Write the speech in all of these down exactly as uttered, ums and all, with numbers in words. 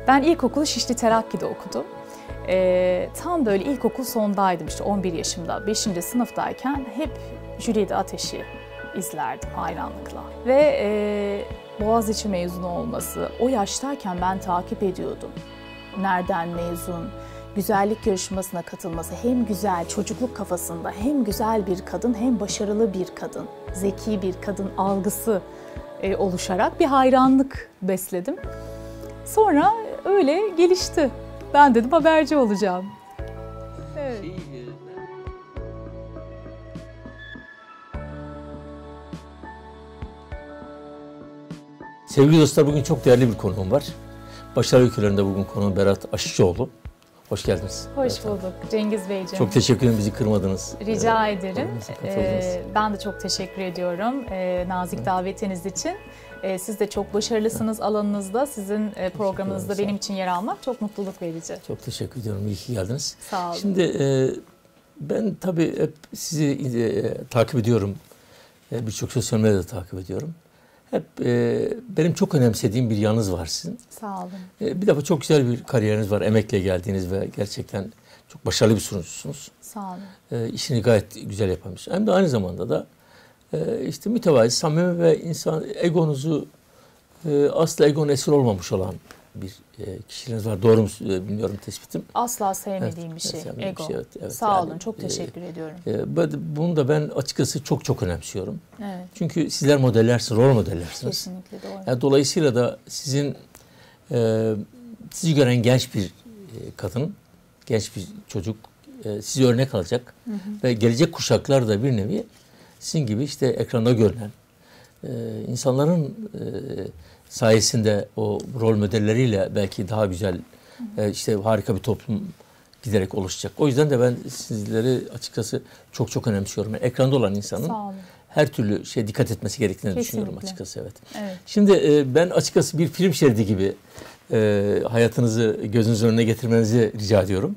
Ben ilkokulu Şişli Terakki'de okudum. Ee, tam böyle ilkokul sondaydım, işte on bir yaşımda, beşinci sınıftayken hep Jülide Ateş'i izlerdim hayranlıkla. Ve e, Boğaziçi mezunu olması, o yaştayken ben takip ediyordum. Nereden mezun, güzellik yarışmasına katılması, hem güzel çocukluk kafasında, hem güzel bir kadın, hem başarılı bir kadın, zeki bir kadın algısı e, oluşarak bir hayranlık besledim. Sonra öyle gelişti. Ben dedim haberci olacağım. Evet. Sevgili dostlar, bugün çok değerli bir konuğum var. Başarı öykülerinde bugün konuğum Berat Aşıkçıoğlu. Hoş geldiniz. Hoş Berat bulduk abi. Cengiz Beyciğim. Çok teşekkür ederim, bizi kırmadınız. Rica ee, ederim. Ee, ben de çok teşekkür ediyorum ee, nazik evet. davetiniz için. Ee, siz de çok başarılısınız evet. alanınızda. Sizin e, programınızda benim için yer almak çok mutluluk verici. Çok teşekkür ediyorum. İyi ki geldiniz. Sağ olun. Şimdi e, ben tabii hep sizi e, takip ediyorum. E, Birçok sosyal medyada takip ediyorum. Hep e, benim çok önemsediğim bir yanınız var sizin. Sağ olun. E, bir defa çok güzel bir kariyeriniz var. Emekle geldiğiniz ve gerçekten çok başarılı bir sunucusunuz. Sağ olun. E, işini gayet güzel yapmışsınız. Hem de aynı zamanda da e, işte mütevazi, samimi ve insan egonuzu e, asla egonun esir olmamış olan bir e, kişiliğiniz var. Doğru mu e, bilmiyorum tespitim? Asla sevmediğim evet, bir şey. Sevmediğim Ego. Bir şey, evet, evet. Sağ yani, olun. Çok teşekkür e, ediyorum. E, bunu da ben açıkçası çok çok önemsiyorum. Evet. Çünkü sizler modellersiniz, rol modellersiniz. Kesinlikle doğru. Yani dolayısıyla da sizin e, sizi gören genç bir e, kadın, genç bir çocuk e, sizi örnek alacak. Hı hı. Ve gelecek kuşaklar da bir nevi sizin gibi işte ekranda görünen e, insanların e, sayesinde o rol modelleriyle belki daha güzel e, işte harika bir toplum giderek oluşacak. O yüzden de ben sizleri açıkçası çok çok önemsiyorum. Yani ekranda olan insanın her türlü şeye dikkat etmesi gerektiğini Kesinlikle. düşünüyorum açıkçası. Evet. evet. Şimdi e, ben açıkçası bir film şeridi gibi e, hayatınızı gözünüzün önüne getirmenizi rica ediyorum.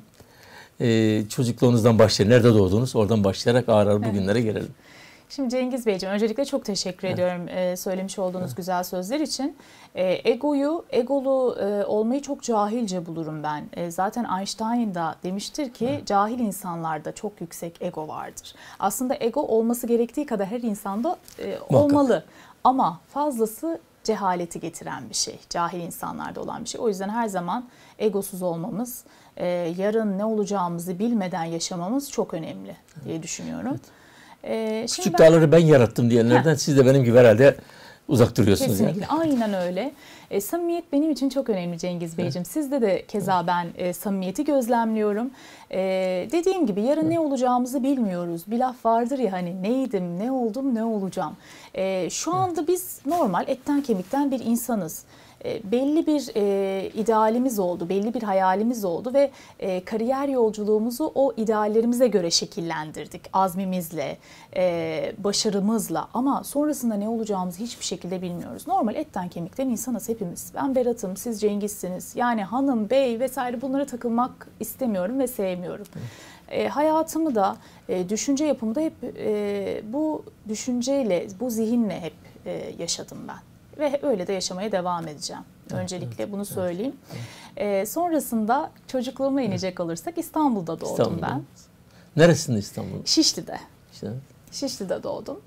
E, çocukluğunuzdan başlayın. Nerede doğdunuz? Oradan başlayarak ağır ağır bugünlere evet. gelelim. Şimdi Cengiz Beyciğim, öncelikle çok teşekkür evet. ediyorum e, söylemiş olduğunuz evet. güzel sözler için. E, egoyu, egolu e, olmayı çok cahilce bulurum ben. E, zaten Einstein da demiştir ki evet. cahil insanlarda çok yüksek ego vardır. Aslında ego olması gerektiği kadar her insanda e, olmalı. Ama fazlası cehaleti getiren bir şey. Cahil insanlarda olan bir şey. O yüzden her zaman egosuz olmamız, e, yarın ne olacağımızı bilmeden yaşamamız çok önemli diye düşünüyorum. Evet. Ee, Küçük ben, dağları ben yarattım diyenlerden heh. siz de benim gibi herhalde uzak duruyorsunuz. Kesinlikle. Yani. Aynen öyle. E, samimiyet benim için çok önemli Cengiz Beyciğim. Evet. Sizde de keza evet. ben e, samimiyeti gözlemliyorum. E, dediğim gibi yarın evet. ne olacağımızı bilmiyoruz. Bir laf vardır ya hani neydim, ne oldum, ne olacağım. E, şu anda evet. biz normal etten kemikten bir insanız. Belli bir e, idealimiz oldu, belli bir hayalimiz oldu ve e, kariyer yolculuğumuzu o ideallerimize göre şekillendirdik. Azmimizle, e, başarımızla ama sonrasında ne olacağımızı hiçbir şekilde bilmiyoruz. Normal etten kemikten insanız hepimiz. Ben Berat'ım, siz Cengiz'siniz. Yani hanım, bey vesaire bunlara takılmak istemiyorum ve sevmiyorum. E, hayatımı da, e, düşünce yapımı da hep e, bu düşünceyle, bu zihinle hep e, yaşadım ben. Ve öyle de yaşamaya devam edeceğim. Öncelikle evet, bunu söyleyeyim. Evet, evet. Ee, sonrasında çocukluğuma inecek olursak İstanbul'da doğdum İstanbul'da. ben. Neresinde İstanbul? Şişli'de. İşte. Şişli'de doğdum.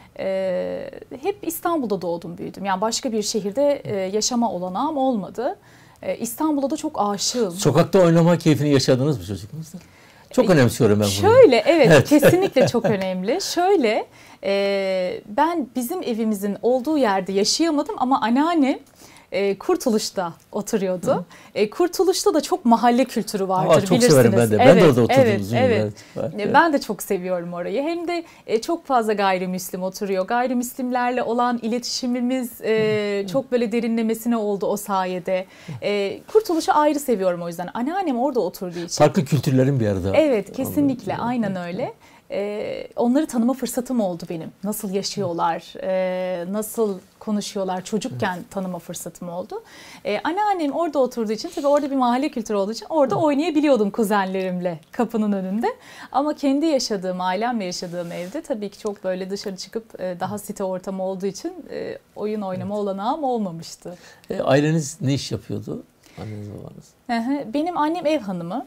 Ee, hep İstanbul'da doğdum, büyüdüm. Yani başka bir şehirde e, yaşama olanağım olmadı. Ee, İstanbul'a da çok aşığım. Sokakta oynama keyfini yaşadınız mı çocukluğunuzda? Çok önemsiyorum ben bunu. Şöyle, evet, evet. kesinlikle çok önemli. Şöyle, e, ben bizim evimizin olduğu yerde yaşayamadım ama anneannem e, Kurtuluş'ta oturuyordu. E, Kurtuluş'ta da çok mahalle kültürü vardır, Aa, çok bilirsiniz. Çok severim ben de. Ben evet, de orada oturdum evet, uzun evet. yıllar. Evet. Ben de çok seviyorum orayı. Hem de e, çok fazla gayrimüslim oturuyor. Gayrimüslimlerle olan iletişimimiz e, çok böyle derinlemesine oldu o sayede. E, Kurtuluş'u ayrı seviyorum o yüzden. Anneannem orada oturduğu için. Farklı kültürlerin bir arada. Evet, kesinlikle. Aynen öyle. Ee, onları tanıma fırsatım oldu benim. Nasıl yaşıyorlar, e, nasıl konuşuyorlar, çocukken tanıma fırsatım oldu. Ee, anneannem orada oturduğu için, tabii orada bir mahalle kültürü olduğu için orada oynayabiliyordum kuzenlerimle kapının önünde. Ama kendi yaşadığım, ailemle yaşadığım evde tabii ki çok böyle dışarı çıkıp e, daha site ortamı olduğu için e, oyun oynama olanağım olmamıştı. E, aileniz ne iş yapıyordu? Anneniz babanız. Benim annem ev hanımı.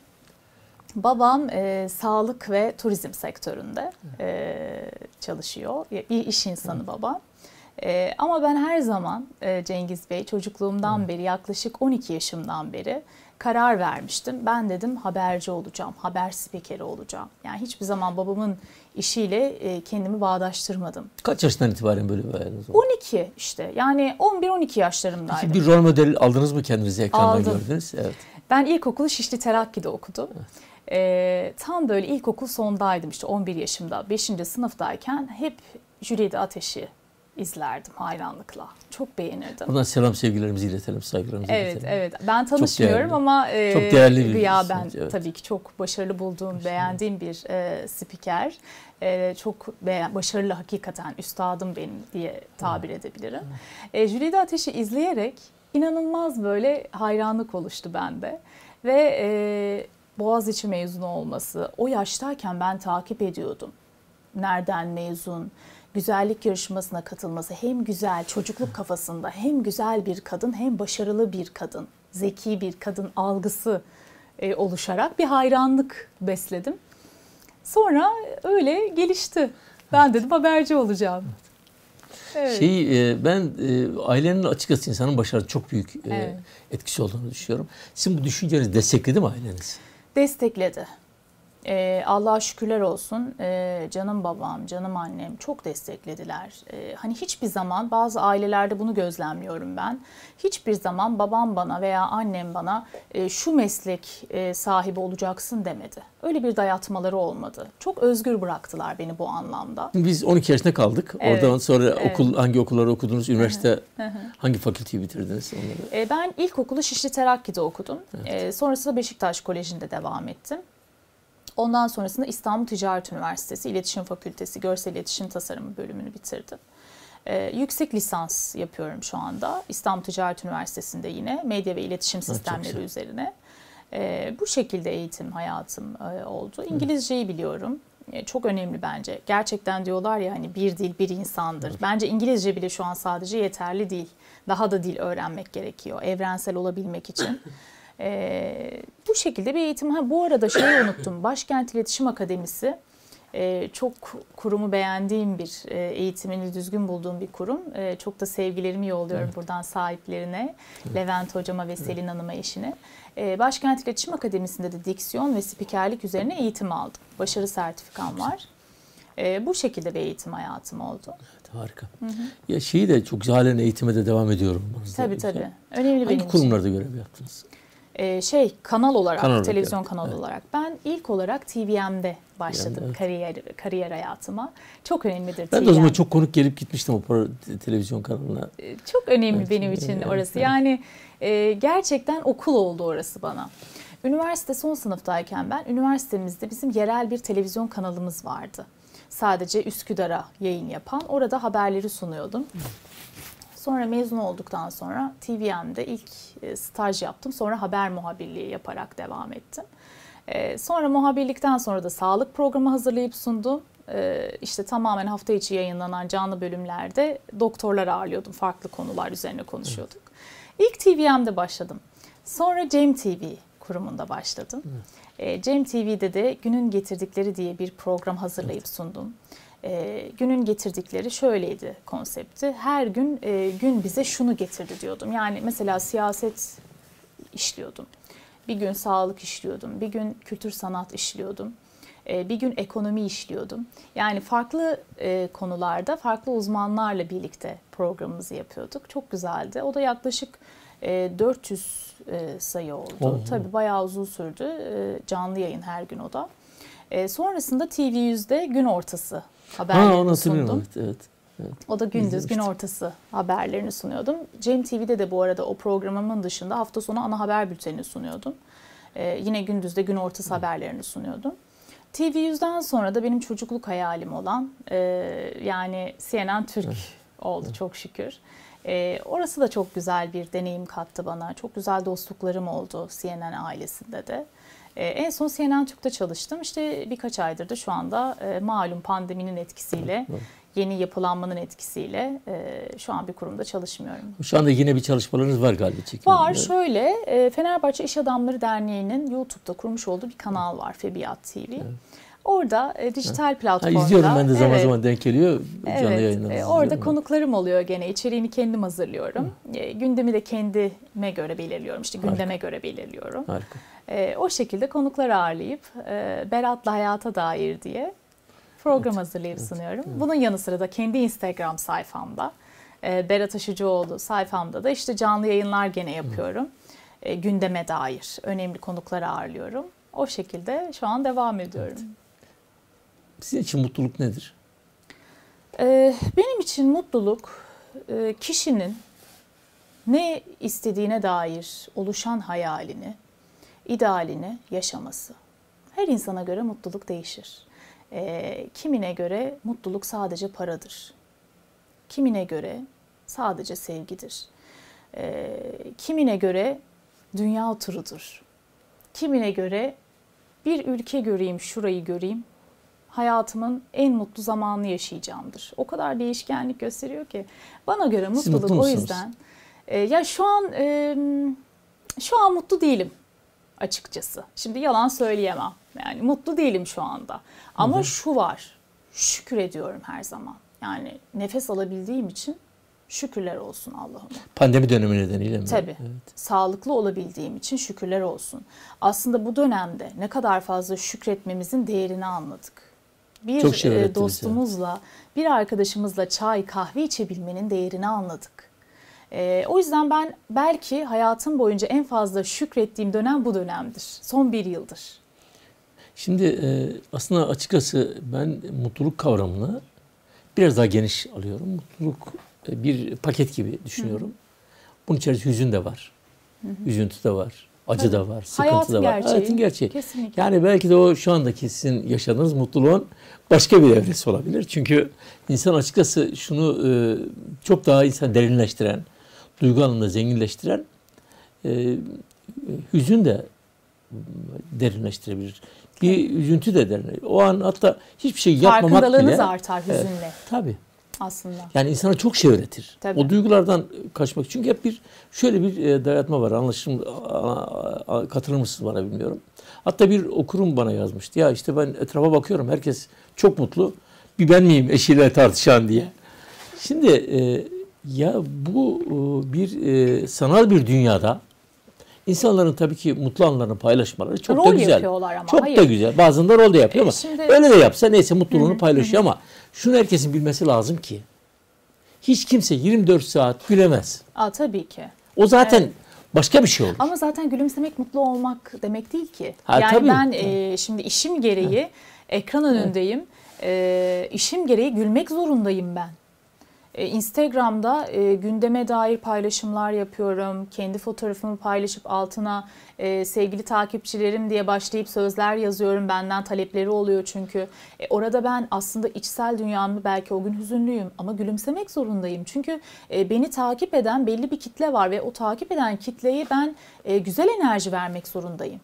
Babam e, sağlık ve turizm sektöründe e, çalışıyor. Bir iş insanı babam. E, ama ben her zaman e, Cengiz Bey çocukluğumdan beri, yaklaşık on iki yaşımdan beri karar vermiştim. Ben dedim haberci olacağım, haber spikeri olacağım. Yani hiçbir zaman babamın işiyle e, kendimi bağdaştırmadım. Kaç yaşından itibaren böyle bir hayaliniz oldu? on iki işte, yani on bir on iki yaşlarımdaydım. Peki bir rol model aldınız mı kendinizi ekrandan Aldım. gördünüz? Evet. Ben ilkokulu Şişli Terakki'de okudum. Evet. Ee, tam böyle ilkokul sondaydım, işte on bir yaşımda, beşinci sınıftayken hep Jülide Ateş'i izlerdim hayranlıkla. Çok beğenirdim. Buradan selam sevgilerimizi iletelim, saygılarımızı evet, iletelim. Evet, evet. Ben tanışmıyorum ama e, çok değerli bir gıyaben evet. tabii ki çok başarılı bulduğum, beğendiğim bir e, spiker. E, çok beğen, başarılı hakikaten, üstadım benim diye tabir evet. edebilirim. E, Jülide Ateş'i izleyerek inanılmaz böyle hayranlık oluştu bende. Ve e, Boğaziçi mezunu olması, o yaştayken ben takip ediyordum. Nereden mezun, güzellik yarışmasına katılması, hem güzel çocukluk kafasında, hem güzel bir kadın, hem başarılı bir kadın, zeki bir kadın algısı e, oluşarak bir hayranlık besledim. Sonra öyle gelişti. Ben dedim haberci olacağım. Evet. Şey, e, ben e, ailenin açıkçası insanın başarıda çok büyük e, evet. etkisi olduğunu düşünüyorum. Sizin bu düşüncenizi destekledi mi aileniz? Destekledi. Ee, Allah'a şükürler olsun, ee, canım babam, canım annem çok desteklediler. Ee, hani hiçbir zaman, bazı ailelerde bunu gözlemliyorum ben. Hiçbir zaman babam bana veya annem bana e, şu meslek e, sahibi olacaksın demedi. Öyle bir dayatmaları olmadı. Çok özgür bıraktılar beni bu anlamda. Biz on iki yaşında kaldık. Evet, oradan sonra evet. okul hangi okulları okudunuz? Üniversite hangi fakülteyi bitirdiniz? Onları? Ee, ben ilkokulu Şişli Terakki'de okudum. Evet. Ee, sonrasında Beşiktaş Koleji'nde devam ettim. Ondan sonrasında İstanbul Ticaret Üniversitesi İletişim Fakültesi Görsel İletişim Tasarımı bölümünü bitirdim. Ee, yüksek lisans yapıyorum şu anda. İstanbul Ticaret Üniversitesi'nde yine medya ve iletişim sistemleri üzerine. Ee, bu şekilde eğitim hayatım e, oldu. İngilizceyi biliyorum. E, çok önemli bence. Gerçekten diyorlar ya hani bir dil bir insandır. Evet. Bence İngilizce bile şu an sadece yeterli değil. Daha da dil öğrenmek gerekiyor evrensel olabilmek için. Ee, bu şekilde bir eğitim. Ha, bu arada şeyi unuttum. Başkent İletişim Akademisi e, çok kurumu beğendiğim bir e, eğitimini düzgün bulduğum bir kurum. E, çok da sevgilerimi yolluyorum evet. buradan sahiplerine. Evet. Levent hocama ve Selin evet. Hanım'a, eşine. E, Başkent İletişim Akademisi'nde de diksiyon ve spikerlik üzerine eğitim aldım. Başarı sertifikam var. E, bu şekilde bir eğitim hayatım oldu. Evet, harika. Hı hı. Ya şeyi de çok güzel, halen eğitime de devam ediyorum. Tabii tabii. Önemli Hangi benim için. Kurumlarda görev yaptınız? Ee, şey kanal olarak, kanal televizyon olarak, kanalı evet. olarak. Ben ilk olarak T V M'de başladım yani, evet. kariyer kariyer hayatıma. Çok önemlidir ben T V M. de o zaman çok konuk gelip gitmiştim o televizyon kanalına. Çok önemli evet, benim evet, için evet, orası. Evet. Yani e, gerçekten okul oldu orası bana. Üniversite son sınıftayken ben, üniversitemizde bizim yerel bir televizyon kanalımız vardı. Sadece Üsküdar'a yayın yapan. Orada haberleri sunuyordum. Sonra mezun olduktan sonra T V M'de ilk staj yaptım. Sonra haber muhabirliği yaparak devam ettim. Sonra muhabirlikten sonra da sağlık programı hazırlayıp sundum. İşte tamamen hafta içi yayınlanan canlı bölümlerde doktorlar ağırlıyordum. Farklı konular üzerine konuşuyorduk. Evet. İlk T V M'de başladım. Sonra Cem T V kurumunda başladım. Evet. Cem T V'de de Günün Getirdikleri diye bir program hazırlayıp evet. sundum. E, günün getirdikleri şöyleydi konsepti. Her gün e, gün bize şunu getirdi diyordum. Yani mesela siyaset işliyordum. Bir gün sağlık işliyordum. Bir gün kültür sanat işliyordum. E, bir gün ekonomi işliyordum. Yani farklı e, konularda farklı uzmanlarla birlikte programımızı yapıyorduk. Çok güzeldi. O da yaklaşık e, dört yüz e, sayı oldu. Oh. Tabii bayağı uzun sürdü. E, canlı yayın her gün o da. E, sonrasında T V yüzde gün ortası haberlerini ha, sundum. Evet, evet, evet. O da gündüz, gün ortası haberlerini sunuyordum. Cem T V'de de bu arada o programımın dışında hafta sonu ana haber bültenini sunuyordum. Ee, yine gündüzde gün ortası evet. haberlerini sunuyordum. T V yüzden sonra da benim çocukluk hayalim olan e, yani C N N Türk evet. oldu evet. çok şükür. E, orası da çok güzel bir deneyim kattı bana. Çok güzel dostluklarım oldu C N N ailesinde de. Ee, en son C N N Türk'te çalıştım. İşte birkaç aydır da şu anda e, malum pandeminin etkisiyle yeni yapılanmanın etkisiyle e, şu an bir kurumda çalışmıyorum. Şu anda yine bir çalışmalarınız var galiba. Çekiminde. Var şöyle, e, Fenerbahçe İş Adamları Derneği'nin YouTube'da kurmuş olduğu bir kanal var, Febiyat T V. Evet. Orada e, dijital platformda. Ha, izliyorum ben de zaman evet, zaman denk geliyor. Canlı evet, yayınlarınızı e, orada izliyorum. konuklarım oluyor gene. İçeriğini kendim hazırlıyorum. E, gündemi de kendime göre belirliyorum. İşte gündeme Harika. göre belirliyorum. Harika. E, o şekilde konukları ağırlayıp e, Berat'la hayata dair diye program evet. hazırlayıp evet. sunuyorum. Evet. Bunun yanı sıra da kendi Instagram sayfamda, e, Berat Aşıcıoğlu sayfamda da işte canlı yayınlar gene yapıyorum. E, gündeme dair önemli konukları ağırlıyorum. O şekilde şu an devam ediyorum. Evet. Sizin için mutluluk nedir? Ee, benim için mutluluk e, kişinin ne istediğine dair oluşan hayalini, idealini yaşaması. Her insana göre mutluluk değişir. Ee, kimine göre mutluluk sadece paradır. Kimine göre sadece sevgidir. Ee, kimine göre dünya turudur. Kimine göre bir ülke göreyim, şurayı göreyim, hayatımın en mutlu zamanını yaşayacağımdır. O kadar değişkenlik gösteriyor ki. Bana göre mutluluk o yüzden. E, ya şu an e, şu an mutlu değilim açıkçası. Şimdi yalan söyleyemem. Yani mutlu değilim şu anda. Ama hı hı. şu var. Şükür ediyorum her zaman. Yani nefes alabildiğim için şükürler olsun Allah'ıma. Pandemi dönemi nedeniyle mi? Tabii. Evet. Sağlıklı olabildiğim için şükürler olsun. Aslında bu dönemde ne kadar fazla şükretmemizin değerini anladık. Bir Çok şey dostumuzla, ya. bir arkadaşımızla çay, kahve içebilmenin değerini anladık. Ee, o yüzden ben belki hayatım boyunca en fazla şükrettiğim dönem bu dönemdir. Son bir yıldır. Şimdi e, aslında açıkçası ben mutluluk kavramını biraz daha geniş alıyorum. Mutluluk e, bir paket gibi düşünüyorum. Hı hı. Bunun içerisinde hüzün de var, hı hı. üzüntü de var, acı Tabii. da var, sıkıntı Hayatın da var. Gerçeği. Hayatın gerçeği. Kesinlikle. Yani belki de o şu andaki sizin yaşadığınız mutluluğun başka bir evresi olabilir. Çünkü insan açıkçası şunu e, çok daha insan derinleştiren, duygu alanında zenginleştiren e, hüzün de derinleştirebilir. Bir evet. üzüntü de derinleştirebilir. O an hatta hiçbir şey yapmamak bile. Farkındalığınız artar hüzünle. Evet, tabii. Aslında. Yani insana çok şey öğretir. Tabii. O duygulardan kaçmak. Çünkü hep bir şöyle bir dayatma var. Anlaşılım, katılır mısınız bana bilmiyorum. Hatta bir okurum bana yazmıştı. Ya işte ben etrafa bakıyorum. Herkes çok mutlu. Bir ben miyim eşiyle tartışan diye. Şimdi e, ya bu e, bir e, sanal bir dünyada İnsanların tabii ki mutlu anlarını paylaşmaları çok rol da güzel. Yapıyorlar ama. Çok Hayır. da güzel. Bazen de rol de yapıyor ama Şimdi... öyle de yapsa neyse mutluluğunu hı-hı, paylaşıyor hı-hı. ama şunu herkesin bilmesi lazım ki hiç kimse yirmi dört saat gülemez. Aa, tabii ki. O zaten evet. başka bir şey olur. Ama zaten gülümsemek mutlu olmak demek değil ki. Ha, yani tabii. ben e, şimdi işim gereği evet. ekran önündeyim. E, işim gereği gülmek zorundayım ben. Instagram'da e, gündeme dair paylaşımlar yapıyorum. Kendi fotoğrafımı paylaşıp altına e, sevgili takipçilerim diye başlayıp sözler yazıyorum. Benden talepleri oluyor çünkü. E, orada ben aslında içsel dünyamda belki o gün hüzünlüyüm ama gülümsemek zorundayım. Çünkü e, beni takip eden belli bir kitle var ve o takip eden kitleye ben e, güzel enerji vermek zorundayım.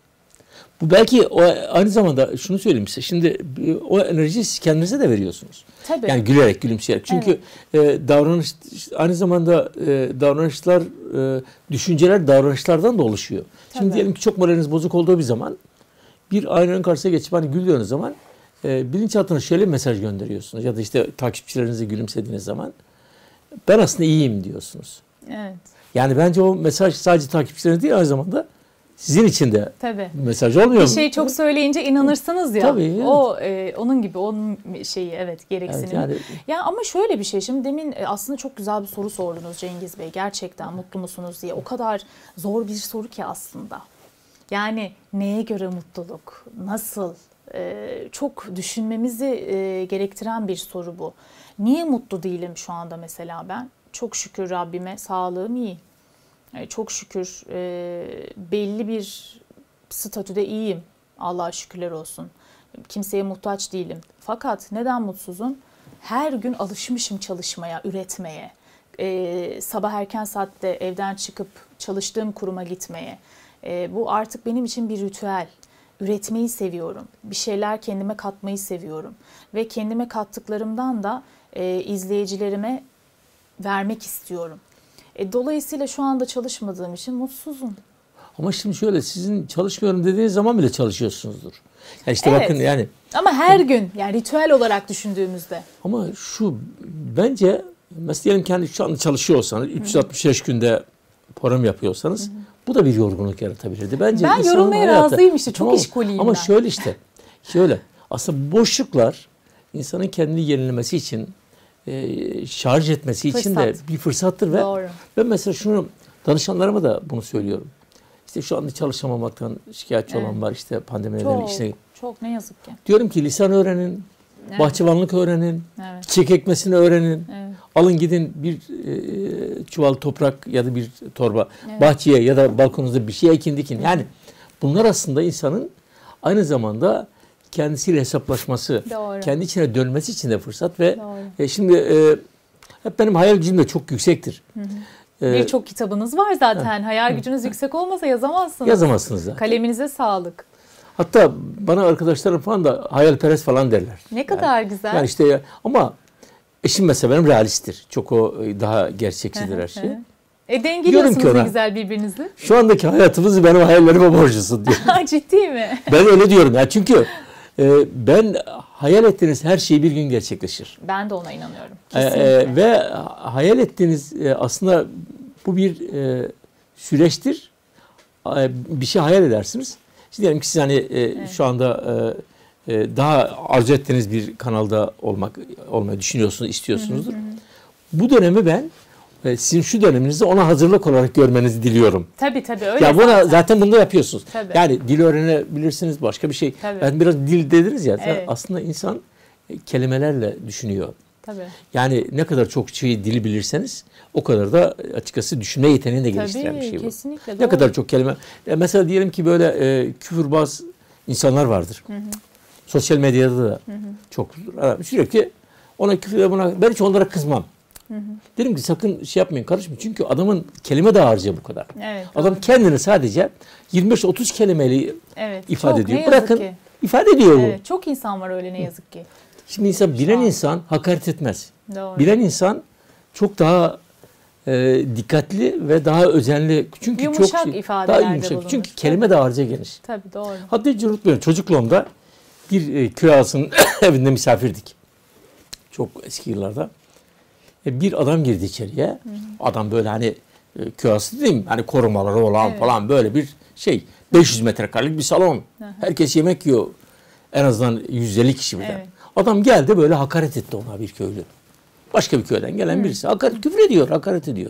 Bu belki o, aynı zamanda şunu söyleyeyim size. Şimdi o enerjiyi siz kendinize de veriyorsunuz. Tabii. Yani gülerek, gülümseyerek. Çünkü evet. e, davranış aynı zamanda e, davranışlar, e, düşünceler davranışlardan da oluşuyor. Tabii. Şimdi diyelim ki çok moraliniz bozuk olduğu bir zaman bir aynanın karşısına geçip hani güldüğünüz zaman e, bilinçaltına şöyle bir mesaj gönderiyorsunuz. Ya da işte takipçilerinize gülümsediğiniz zaman ben aslında iyiyim diyorsunuz. Evet. Yani bence o mesaj sadece takipçileriniz değil aynı zamanda sizin için de Tabii. mesaj olmuyor mu? Bir şey çok söyleyince inanırsınız ya. Tabii, evet. O e, onun gibi onun şeyi evet gereksinim. Evet, yani... Ya ama şöyle bir şey şimdi demin aslında çok güzel bir soru sordunuz Cengiz Bey. Gerçekten mutlu musunuz diye. O kadar zor bir soru ki aslında. Yani neye göre mutluluk? Nasıl? E, çok düşünmemizi e, gerektiren bir soru bu. Niye mutlu değilim şu anda mesela ben? Çok şükür Rabbime sağlığım iyi. Çok şükür e, belli bir statüde iyiyim. Allah'a şükürler olsun. Kimseye muhtaç değilim. Fakat neden mutsuzum? Her gün alışmışım çalışmaya, üretmeye. E, sabah erken saatte evden çıkıp çalıştığım kuruma gitmeye. E, bu artık benim için bir ritüel. Üretmeyi seviyorum. Bir şeyler kendime katmayı seviyorum. Ve kendime kattıklarımdan da e, izleyicilerime vermek istiyorum. E, dolayısıyla şu anda çalışmadığım için mutsuzum. Ama şimdi şöyle, sizin çalışmıyorum dediğiniz zaman bile çalışıyorsunuzdur. Yani işte Evet. bakın yani. Ama her gün, yani ritüel olarak düşündüğümüzde. Ama şu bence mesela diyelim ki hani şu anda çalışıyor olsanız, üç yüz altmış beş günde program yapıyorsanız, hı hı, bu da bir yorgunluk yaratabilirdi. Bence ben yorulmaya hayatı, razıyım işte, çok tamam, işkoliyim ama ben. şöyle işte, şöyle aslında boşluklar insanın kendini yenilemesi için, e, şarj etmesi Fırsat. için de bir fırsattır. Ve Doğru. ben mesela şunu danışanlarıma da bunu söylüyorum. İşte şu anda çalışamamaktan şikayetçi evet. olan var, işte pandemi nedeniyle işte. Çok ne yazık ki. Diyorum ki lisan öğrenin, evet. bahçıvanlık öğrenin, evet. çiçek ekmesini öğrenin. Evet. Alın gidin bir e, çuval toprak ya da bir torba, evet. bahçeye ya da balkonunuzda bir şey ekin dikin. Yani bunlar aslında insanın aynı zamanda kendisiyle hesaplaşması, doğru. kendi içine dönmesi için de fırsat. Ve e, şimdi e, hep benim hayal gücüm de çok yüksektir. Hı hı. Birçok kitabınız var zaten. Hayal gücünüz yüksek olmasa yazamazsınız. Yazamazsınız zaten. Kaleminize sağlık. Hatta bana arkadaşlarım falan da hayalperest falan derler. Ne kadar yani, güzel. Yani işte ama eşim mesela benim realisttir. Çok o daha gerçekçidir her şey. E dengeliyorsunuz ne güzel birbirinizi. Şu andaki hayatımızı benim hayallerime borcusun diyor. Ciddi mi? Ben öyle diyorum ya, çünkü e, ben hayal ettiğiniz her şey bir gün gerçekleşir. Ben de ona inanıyorum. Kesinlikle. E, ve hayal ettiğiniz e, aslında bu bir e, süreçtir. E, bir şey hayal edersiniz. Şimdi diyelim ki siz hani e, evet. şu anda e, e, daha arzu ettiğiniz bir kanalda olmak olmayı düşünüyorsunuz, istiyorsunuzdur. Hı hı hı. Bu dönemi ben e, sizin şu döneminizde ona hazırlık olarak görmenizi diliyorum. Tabii tabii öyle. Ya buna zaten, zaten bunu da yapıyorsunuz. Tabii. Yani dil öğrenebilirsiniz, başka bir şey. Tabii. Ben biraz dil dediniz ya. Evet. Aslında insan kelimelerle düşünüyor. Tabii. Yani ne kadar çok şey dili bilirseniz o kadar da açıkçası düşünme yeteneğini de geliştiren Tabii, bir şey bu. Kesinlikle. Ne doğru. kadar çok kelime. E mesela diyelim ki böyle e, küfürbaz insanlar vardır. Hı hı. Sosyal medyada da hı hı. çok sürekli ona küfür, buna ben hiç onlara kızmam. Hı hı. Dedim ki sakın şey yapmayın, karışmayın. Çünkü adamın kelime dağarcığı bu kadar. Evet, adam doğru. kendini sadece yirmi beş otuz kelimeyle evet, ifade çok, ediyor. Bırakın ki. ifade ediyor evet, bu. Çok insan var öyle ne yazık ki. Şimdi insan, bilen insan hakaret etmez. Doğru. Bilen insan çok daha e, dikkatli ve daha özenli. Çünkü yumuşak çok ifadelerde daha yumuşak. bulunur. Çünkü kelime dağarcığı geniş. Tabii doğru. Hatta hiç unutmuyorum, çocukluğumda bir e, köy ağasının evinde misafirdik. Çok eski yıllarda. E, bir adam girdi içeriye. Hı hı. Adam böyle hani e, köy ağası değil mi? Hani korumaları olan evet. falan böyle bir şey. beş yüz metrekarelik bir salon. Hı hı. Herkes yemek yiyor. En azından yüz elli kişi birden. Evet. Adam geldi böyle hakaret etti ona, bir köylü. Başka bir köyden gelen birisi. Hakaret, küfür ediyor, hakaret ediyor.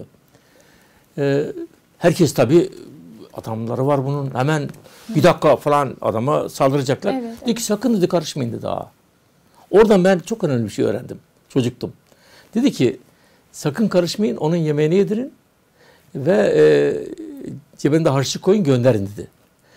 Ee, herkes tabii, adamları var bunun, hemen bir dakika falan adama saldıracaklar. Evet, dedi evet. ki sakın dedi karışmayın dedi daha. Oradan ben çok önemli bir şey öğrendim. Çocuktum. Dedi ki sakın karışmayın, onun yemeğini yedirin ve e, cebinde harçlık koyun gönderin dedi.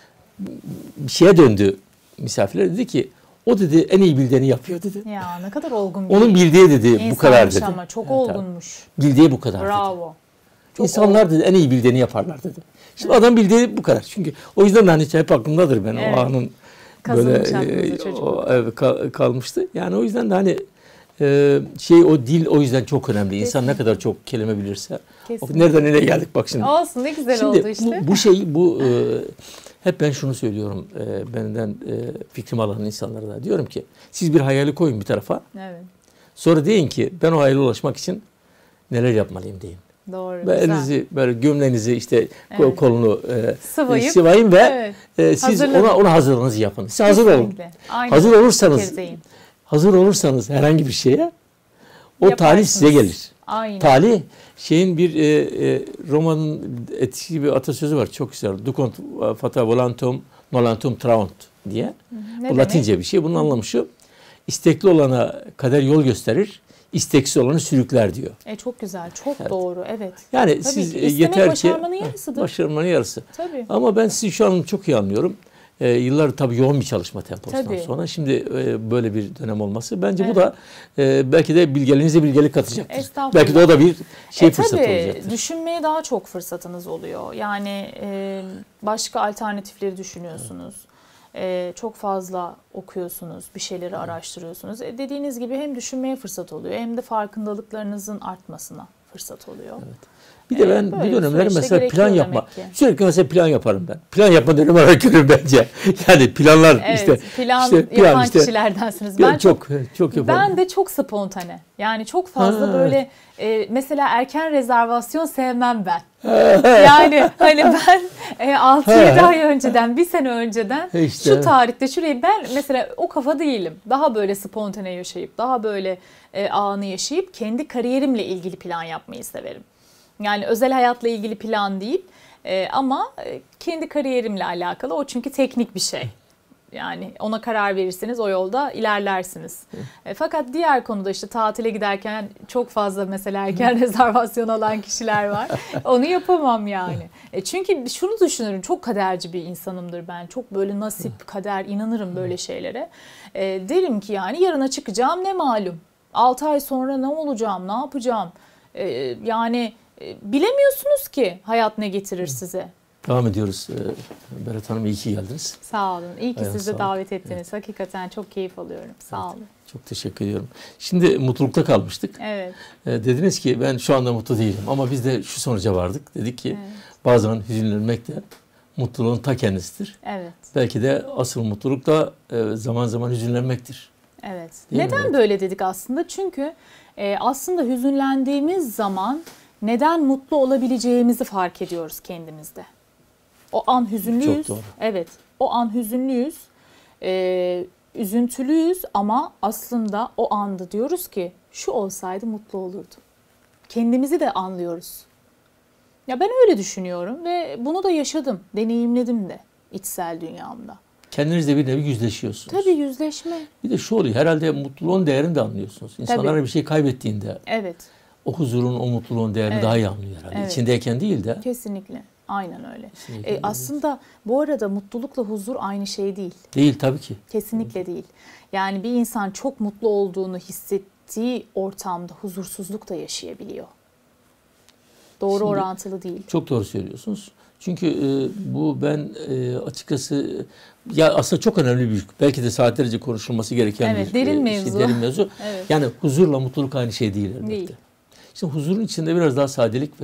Bir şeye döndü misafirler, dedi ki o dedi en iyi bildiğini yapıyor dedi. Ya ne kadar olgun bir onun bildiği dedi İnsanmış bu kadar dedi. Ama çok evet, olgunmuş. Bildiği bu kadar Bravo. dedi. Çok İnsanlar olgun. dedi en iyi bildiğini yaparlar dedi. Şimdi evet. adam bildiği bu kadar. Çünkü o yüzden hani hep aklımdadır ben evet. o anın böyle e, o, evet, kalmıştı. Yani o yüzden de hani e, şey o dil o yüzden çok önemli. Kesinlikle. İnsan ne kadar çok kelime bilirse. Kesinlikle. Nereden nereye geldik bak şimdi. Olsun ne güzel şimdi, oldu işte. Bu, bu şey bu e, hep ben şunu söylüyorum e, benden e, fikrimi alan insanlara da diyorum ki siz bir hayali koyun bir tarafa. Evet. Sonra deyin ki ben o hayale ulaşmak için neler yapmalıyım deyin. Doğru. Ve elinizi böyle gömleğinizi işte evet. kolunu e, sıvayıp, sıvayın ve evet. e, siz ona ona hazırlığınızı yapın. Siz hazır olun. Aynen. Hazır olursanız hazır olursanız herhangi bir şeye o yaparsınız. Talih size gelir. Aynen. Talih şeyin bir e, e, Roma'nın etkili bir atasözü var çok güzel. Ducont fata volantum nolantum traunt diye. Ne bu Latince bir şey. Bunun anlamı şu. İstekli olana kader yol gösterir. İsteksiz olanı sürükler diyor. E çok güzel, çok evet. doğru, evet. Yani tabii siz ki. yeter ki başarmanın yarısıdır. Başarmanın yarısı. Tabii. Ama ben sizi şu an çok iyi anlıyorum. Ee, yıllar tabii yoğun bir çalışma temposundan tabii. sonra şimdi e, böyle bir dönem olması bence evet. bu da e, belki de bilgeliğinize bilgelik katacaktır. Belki de o da bir şey e, fırsatı tabii, olacaktır. Düşünmeye daha çok fırsatınız oluyor. Yani e, başka alternatifleri düşünüyorsunuz. Ee, çok fazla okuyorsunuz, bir şeyleri araştırıyorsunuz. E, dediğiniz gibi hem düşünmeye fırsat oluyor hem de farkındalıklarınızın artmasına fırsat oluyor. Evet. Bir de ben Böyle bir dönemler süreçte mesela plan gerekiyor yapma. demek ki. Sürekli mesela plan yaparım ben. Plan yapma dönemi olarak görüyorum bence. Yani planlar Evet, işte. plan işte, plan yapan işte, kişilerdensiniz. Ben çok, çok çok yaparım. ben de çok spontane. Yani çok fazla Ha. böyle e, mesela erken rezervasyon sevmem ben. Yani hani ben e, altı yedi ay önceden, bir sene önceden İşte. şu tarihte şurayı ben mesela o kafa değilim. Daha böyle spontane yaşayıp, daha böyle e, anı yaşayıp kendi kariyerimle ilgili plan yapmayı severim. Yani özel hayatla ilgili plan değil e, ama e, kendi kariyerimle alakalı. O çünkü teknik bir şey. Yani ona karar verirseniz o yolda ilerlersiniz. E, fakat diğer konuda işte tatile giderken çok fazla mesela erken rezervasyon alan kişiler var. Onu yapamam yani. E, çünkü şunu düşünürüm, çok kaderci bir insanımdır ben. Çok böyle nasip, kader, inanırım böyle şeylere. E, derim ki yani yarına çıkacağım ne malum. altı ay sonra ne olacağım, ne yapacağım? E, yani e, bilemiyorsunuz ki hayat ne getirir size. Devam ediyoruz. Ee, Berat Hanım iyi ki geldiniz. Sağ olun. İyi ki Ayağınıza siz de sağlık. davet ettiniz. Evet. Hakikaten çok keyif alıyorum. Sağ Evet. olun. Çok teşekkür ediyorum. Şimdi mutlulukta kalmıştık. Evet. Ee, dediniz ki ben şu anda mutlu değilim ama biz de şu sonuca vardık. Dedik ki Evet. bazen hüzünlenmek de mutluluğun ta kendisidir. Evet. Belki de asıl mutluluk da e, zaman zaman hüzünlenmektir. Evet. Değil mi? Neden Evet. böyle dedik aslında? Çünkü e, aslında hüzünlendiğimiz zaman neden mutlu olabileceğimizi fark ediyoruz kendimizde. O an hüzünlüyüz. Çok doğru. Evet. O an hüzünlüyüz. E, üzüntülüyüz ama aslında o anda diyoruz ki şu olsaydı mutlu olurdum. Kendimizi de anlıyoruz. Ya ben öyle düşünüyorum ve bunu da yaşadım, deneyimledim de içsel dünyamda. Kendinizle bir nevi yüzleşiyorsunuz. Tabii yüzleşme. Bir de şu oluyor. Herhalde mutluluğun değerini de anlıyorsunuz. İnsanlar Tabii. bir şey kaybettiğinde Evet. o huzurun, o mutluluğun değerini Evet. daha iyi anlıyor herhalde. Evet. İçindeyken değil de. Kesinlikle. Aynen öyle. Kesinlikle E, öyle. aslında bu arada mutlulukla huzur aynı şey değil. Değil tabii ki. Kesinlikle değil. Yani bir insan çok mutlu olduğunu hissettiği ortamda huzursuzluk da yaşayabiliyor. Doğru Şimdi- orantılı değil. Çok doğru söylüyorsunuz. Çünkü e, bu ben e, açıkçası ya aslında çok önemli bir, belki de saatlerce konuşulması gereken Evet, bir derin e, mevzu. Şey, derin mevzu. Evet. Yani huzurla mutluluk aynı şey değil elbette. Değil. Şimdi huzurun içinde biraz daha sadelik ve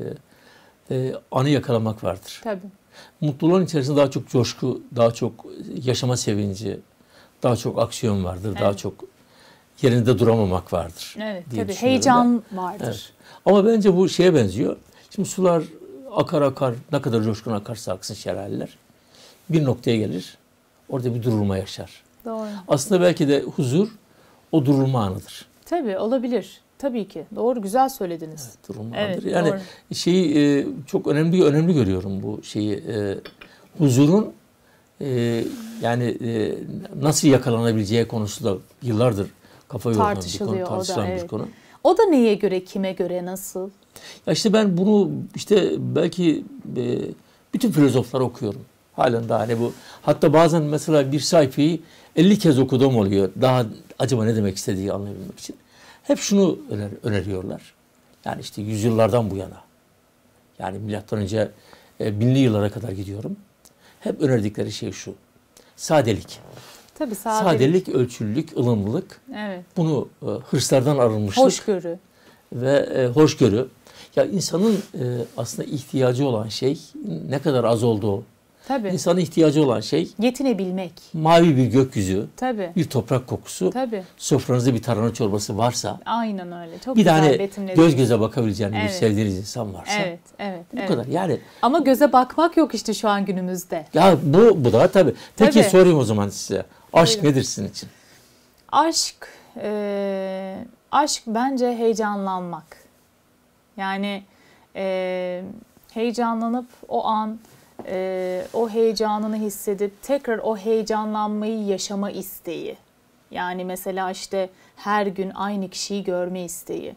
e, e, anı yakalamak vardır. Tabii. Mutluluğun içerisinde daha çok coşku, daha çok yaşama sevinci, daha çok aksiyon vardır, daha Evet. çok yerinde duramamak vardır. Evet, diye tabii. düşünüyorum Heyecan vardır. Evet. Ama bence bu şeye benziyor. Şimdi sular akar akar, ne kadar coşkun akarsa aksın şelaleler. Bir noktaya gelir, orada bir durulma yaşar. Doğru. Aslında belki de huzur o durulma anıdır. Tabii olabilir. Tabii ki. Doğru, güzel söylediniz. Evet, durulma Evet, anıdır. Yani doğru. şeyi e, çok önemli önemli görüyorum bu şeyi. E, huzurun e, yani e, nasıl yakalanabileceği konusu da yıllardır kafa yorulan bir konu, Tartışılıyor o da, tartışılan bir evet. konu. O da neye göre, kime göre, nasıl? Ya işte ben bunu işte belki e, bütün filozoflar okuyorum. Halen daha hani bu. Hatta bazen mesela bir sayfayı elli kez okuduğum oluyor. Daha acaba ne demek istediği anlayabilmek için. Hep şunu öner, öneriyorlar. Yani işte yüzyıllardan bu yana. Yani milattan önce e, binli yıllara kadar gidiyorum. Hep önerdikleri şey şu. Sadelik. Tabii sadelik. Sadelik, ölçülülük, ılımlılık. Evet. Bunu e, hırslardan arınmışlık. Hoşgörü. Ve e, hoşgörü. Ya insanın e, aslında ihtiyacı olan şey ne kadar az olduğu. Tabii. İnsanın ihtiyacı olan şey Yetinebilmek. mavi bir gökyüzü, Tabii. bir toprak kokusu, Tabii. sofranızda bir tarhana çorbası varsa, Aynen öyle. Çok bir güzel tane betimlediniz. göz göze bakabileceğiniz bir Evet. sevdiğiniz insan varsa. Evet, evet, Bu evet. kadar. Yani Ama göze bakmak yok işte şu an günümüzde. ya bu bu da tabii. Peki Tabii. sorayım o zaman size. Aşk Buyurun. nedir sizin için? Aşk, e, aşk bence heyecanlanmak. Yani e, heyecanlanıp o an e, o heyecanını hissedip tekrar o heyecanlanmayı yaşama isteği. Yani mesela işte her gün aynı kişiyi görme isteği.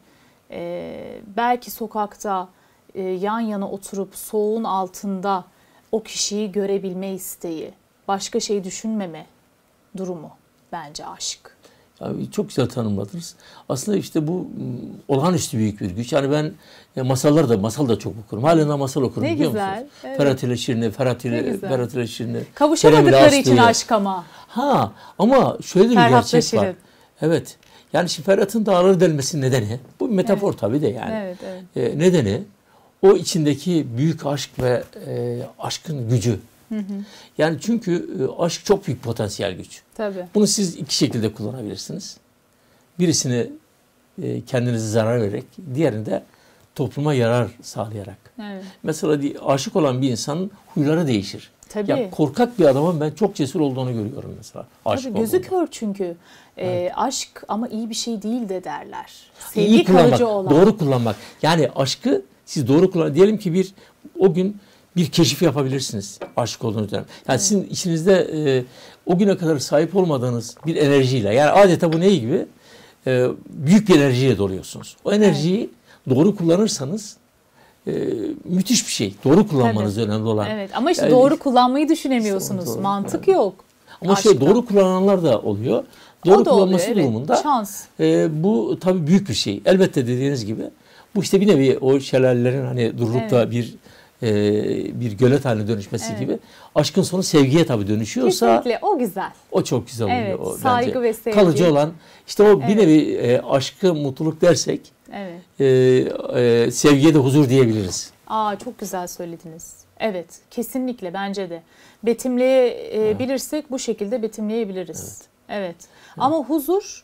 E, belki sokakta e, yan yana oturup soğuğun altında o kişiyi görebilme isteği. Başka şey düşünmeme durumu bence aşk. Abi çok güzel tanımladınız. Aslında işte bu olağanüstü büyük bir güç. Yani ben e, masallar da masal da çok okurum. Halen de masal okurum Ne biliyor güzel, musunuz? evet. Ferhat ile Şirin'i, Ferhat Ne ile güzel. Ferhat ile Şirin'i. Kavuşamadıkları Kerem ile için Aslı'yı. aşk ama. Ha ama şöyle de bir Ferhat'la gerçek var. Şirin. Evet. Yani şimdi Ferhat'ın dağları delmesinin nedeni, bu bir metafor Evet. tabii de yani. Evet, evet. E, nedeni o içindeki büyük aşk ve e, aşkın gücü. Hı hı. Yani çünkü e, aşk çok büyük potansiyel güç. Tabii. Bunu siz iki şekilde kullanabilirsiniz. Birisini e, kendinize zarar vererek, diğerini de topluma yarar sağlayarak. Evet. Mesela di- aşık olan bir insanın huyları değişir. Tabii. Ya korkak bir adamın ben çok cesur olduğunu görüyorum mesela. Aşık Tabii gözü olduğunda. kör çünkü. Ee, aşk ama iyi bir şey değil de derler. İyi Sevgi kullanmak, kalıcı olan. doğru kullanmak. Yani aşkı siz doğru kullan. Diyelim ki bir o gün bir keşif yapabilirsiniz aşık olduğunuz dönem. Yani Evet. sizin içinizde e, o güne kadar sahip olmadığınız bir enerjiyle, yani adeta bu ne gibi? E, büyük bir enerjiyle doluyorsunuz. O enerjiyi doğru kullanırsanız e, müthiş bir şey. Doğru kullanmanız Tabii. önemli olan. Evet ama işte Yani- doğru kullanmayı düşünemiyorsunuz. Doğru, Mantık evet. yok. Ama aşkta. şey doğru kullananlar da oluyor. O Doğru da oluyor, kullanması evet. durumunda Şans. e, bu tabii büyük bir şey. Elbette dediğiniz gibi bu işte bir nevi o şelalelerin hani durup da Evet. bir e, bir gölet haline dönüşmesi Evet. gibi aşkın sonu sevgiye tabii dönüşüyorsa Kesinlikle o güzel. o çok güzel oluyor. Evet, o saygı bence. ve sevgi. Kalıcı olan işte o bir Evet. nevi e, aşkı mutluluk dersek Evet. e, e, sevgiye de huzur diyebiliriz. Aa çok güzel söylediniz. Evet, kesinlikle bence de. Betimleyebilirsek bu şekilde betimleyebiliriz. Evet. evet. Ama huzur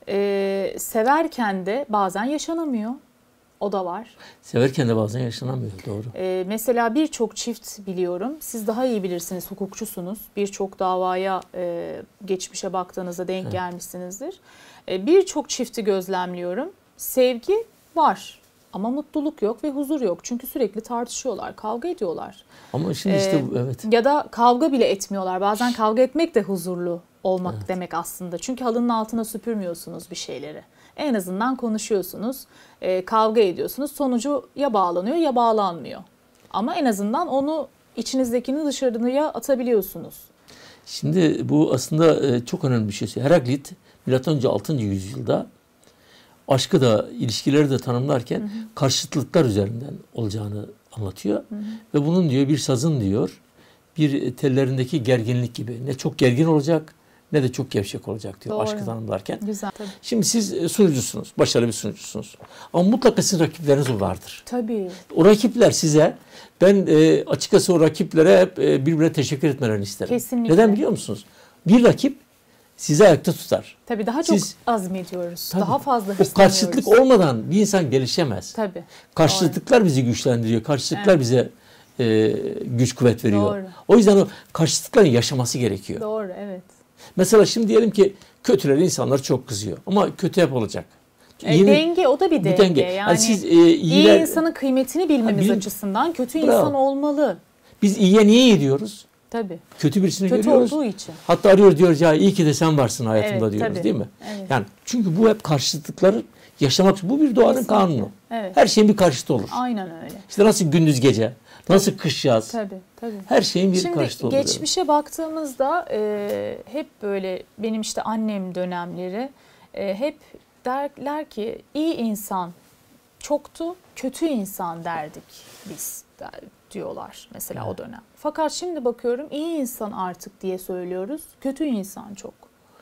e, severken de bazen yaşanamıyor. O da var. Severken de bazen yaşanamıyor, doğru. E, mesela birçok çift biliyorum. Siz daha iyi bilirsiniz, hukukçusunuz. Birçok davaya e, geçmişe baktığınızda denk Evet. gelmişsinizdir. E, birçok çifti gözlemliyorum. Sevgi var ama mutluluk yok ve huzur yok. Çünkü sürekli tartışıyorlar, kavga ediyorlar. Ama şimdi işte Ee, bu- evet. Ya da kavga bile etmiyorlar. Bazen kavga etmek de huzurlu olmak Evet. demek aslında. Çünkü halının altına süpürmüyorsunuz bir şeyleri. En azından konuşuyorsunuz, e, kavga ediyorsunuz. Sonucu ya bağlanıyor ya bağlanmıyor. Ama en azından onu içinizdekini dışarıya atabiliyorsunuz. Şimdi bu aslında e, çok önemli bir şey. Heraklit milattan önce altıncı yüzyılda aşkı da ilişkileri de tanımlarken hı hı. karşıtlıklar üzerinden olacağını anlatıyor. Hı hı. Ve bunun diyor bir sazın diyor bir tellerindeki gerginlik gibi. Ne çok gergin olacak ne de çok gevşek olacak diyor. Doğru. Aşkı tanımlarken. Güzel. Tabii. Şimdi siz sunucusunuz. Başarılı bir sunucusunuz. Ama mutlaka sizin rakipleriniz vardır. Tabii. O rakipler size, ben e, açıkçası o rakiplere hep e, birbirine teşekkür etmelerini isterim. Kesinlikle. Neden biliyor musunuz? Bir rakip sizi ayakta tutar. Tabii daha çok Siz, azmediyoruz. tabii, Daha fazla o hırslanıyoruz. karşıtlık olmadan bir insan gelişemez. Tabii. Karşıtlıklar Doğru. bizi güçlendiriyor. Karşıtlıklar Evet. bize e, güç kuvvet veriyor. Doğru. O yüzden o karşıtlıkların yaşaması gerekiyor. Doğru, evet. Mesela şimdi diyelim ki kötüler insanlar çok kızıyor. Ama kötü hep olacak. E, Yine, denge o da bir denge. denge. Yani, Yani siz, e, iyi iyiler, insanın kıymetini bilmemiz Ha, bil- açısından kötü Bravo. insan olmalı. biz iyiye niye iyi diyoruz? Tabii. Kötü birisini Kötü görüyoruz. olduğu için. Hatta arıyor diyoruz ya iyi ki de sen varsın hayatımda Evet, diyoruz tabii. değil mi? Evet. Yani çünkü bu hep karşıtlıkları yaşamak. Bu bir doğanın Kesinlikle. kanunu. Evet. Her şeyin bir karşıtı olur. Aynen öyle. İşte nasıl gündüz gece, nasıl kış yaz. Tabii, tabii. Her şeyin bir Şimdi karşıtı olur. geçmişe baktığımızda e, hep böyle benim işte annem dönemleri e, hep derler ki iyi insan çoktu, kötü insan derdik biz der, diyorlar mesela Evet. o dönem. Fakat şimdi bakıyorum iyi insan artık diye söylüyoruz, kötü insan çok.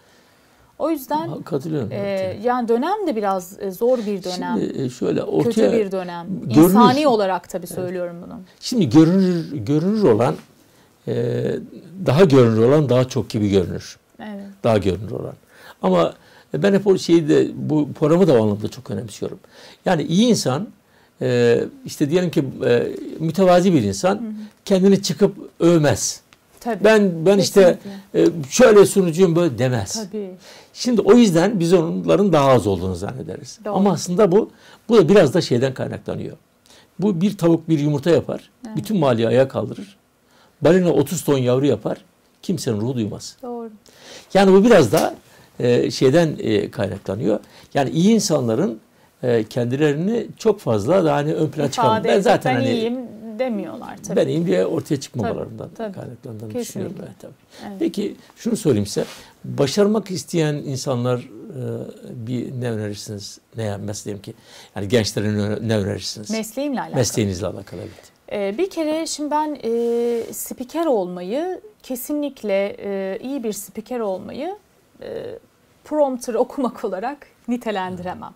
O yüzden Ha, katılıyorum. e, evet. yani dönem de biraz e, zor bir dönem. Şimdi e, şöyle ortaya Kötü bir dönem. görünür- İnsani olarak tabii söylüyorum bunu. Şimdi görünür görünür olan e, daha görünür olan daha çok gibi görünür. Evet. Daha görünür olan. Ama ben hep o şeyi de bu programı da o anlamda çok önemsiyorum. Yani iyi insan e, işte diyelim ki e, mütevazi bir insan hı hı. kendini çıkıp övmez. Tabii. Ben ben işte e, şöyle sunucuyum böyle demez. Tabii. Şimdi o yüzden biz onların daha az olduğunu zannederiz. Doğru. Ama aslında bu bu da biraz da şeyden kaynaklanıyor. Bu bir tavuk bir yumurta yapar. Evet. Bütün mahalleyi ayağa kaldırır. Balina otuz ton yavru yapar. Kimsenin ruhu duymaz. Doğru. Yani bu biraz da e, şeyden e, kaynaklanıyor. Yani iyi insanların e, kendilerini çok fazla daha hani ön plana çıkarmıyor. Ben zaten ben hani iyiyim demiyorlar tabii. ben iyiyim diye ortaya çıkmamalarından tabii, tabii. kaynaklandığını Kesinlikle. düşünüyorum. Evet, tabii. Evet. Peki şunu sorayım size. Başarmak isteyen insanlar bir ne önerirsiniz? Ne mesela ki yani gençlere ne, ne önerirsiniz? Mesleğimle alakalı. Mesleğinizle alakalı, evet. Ee, bir kere şimdi ben e, spiker olmayı kesinlikle e, iyi bir spiker olmayı e, prompter okumak olarak nitelendiremem.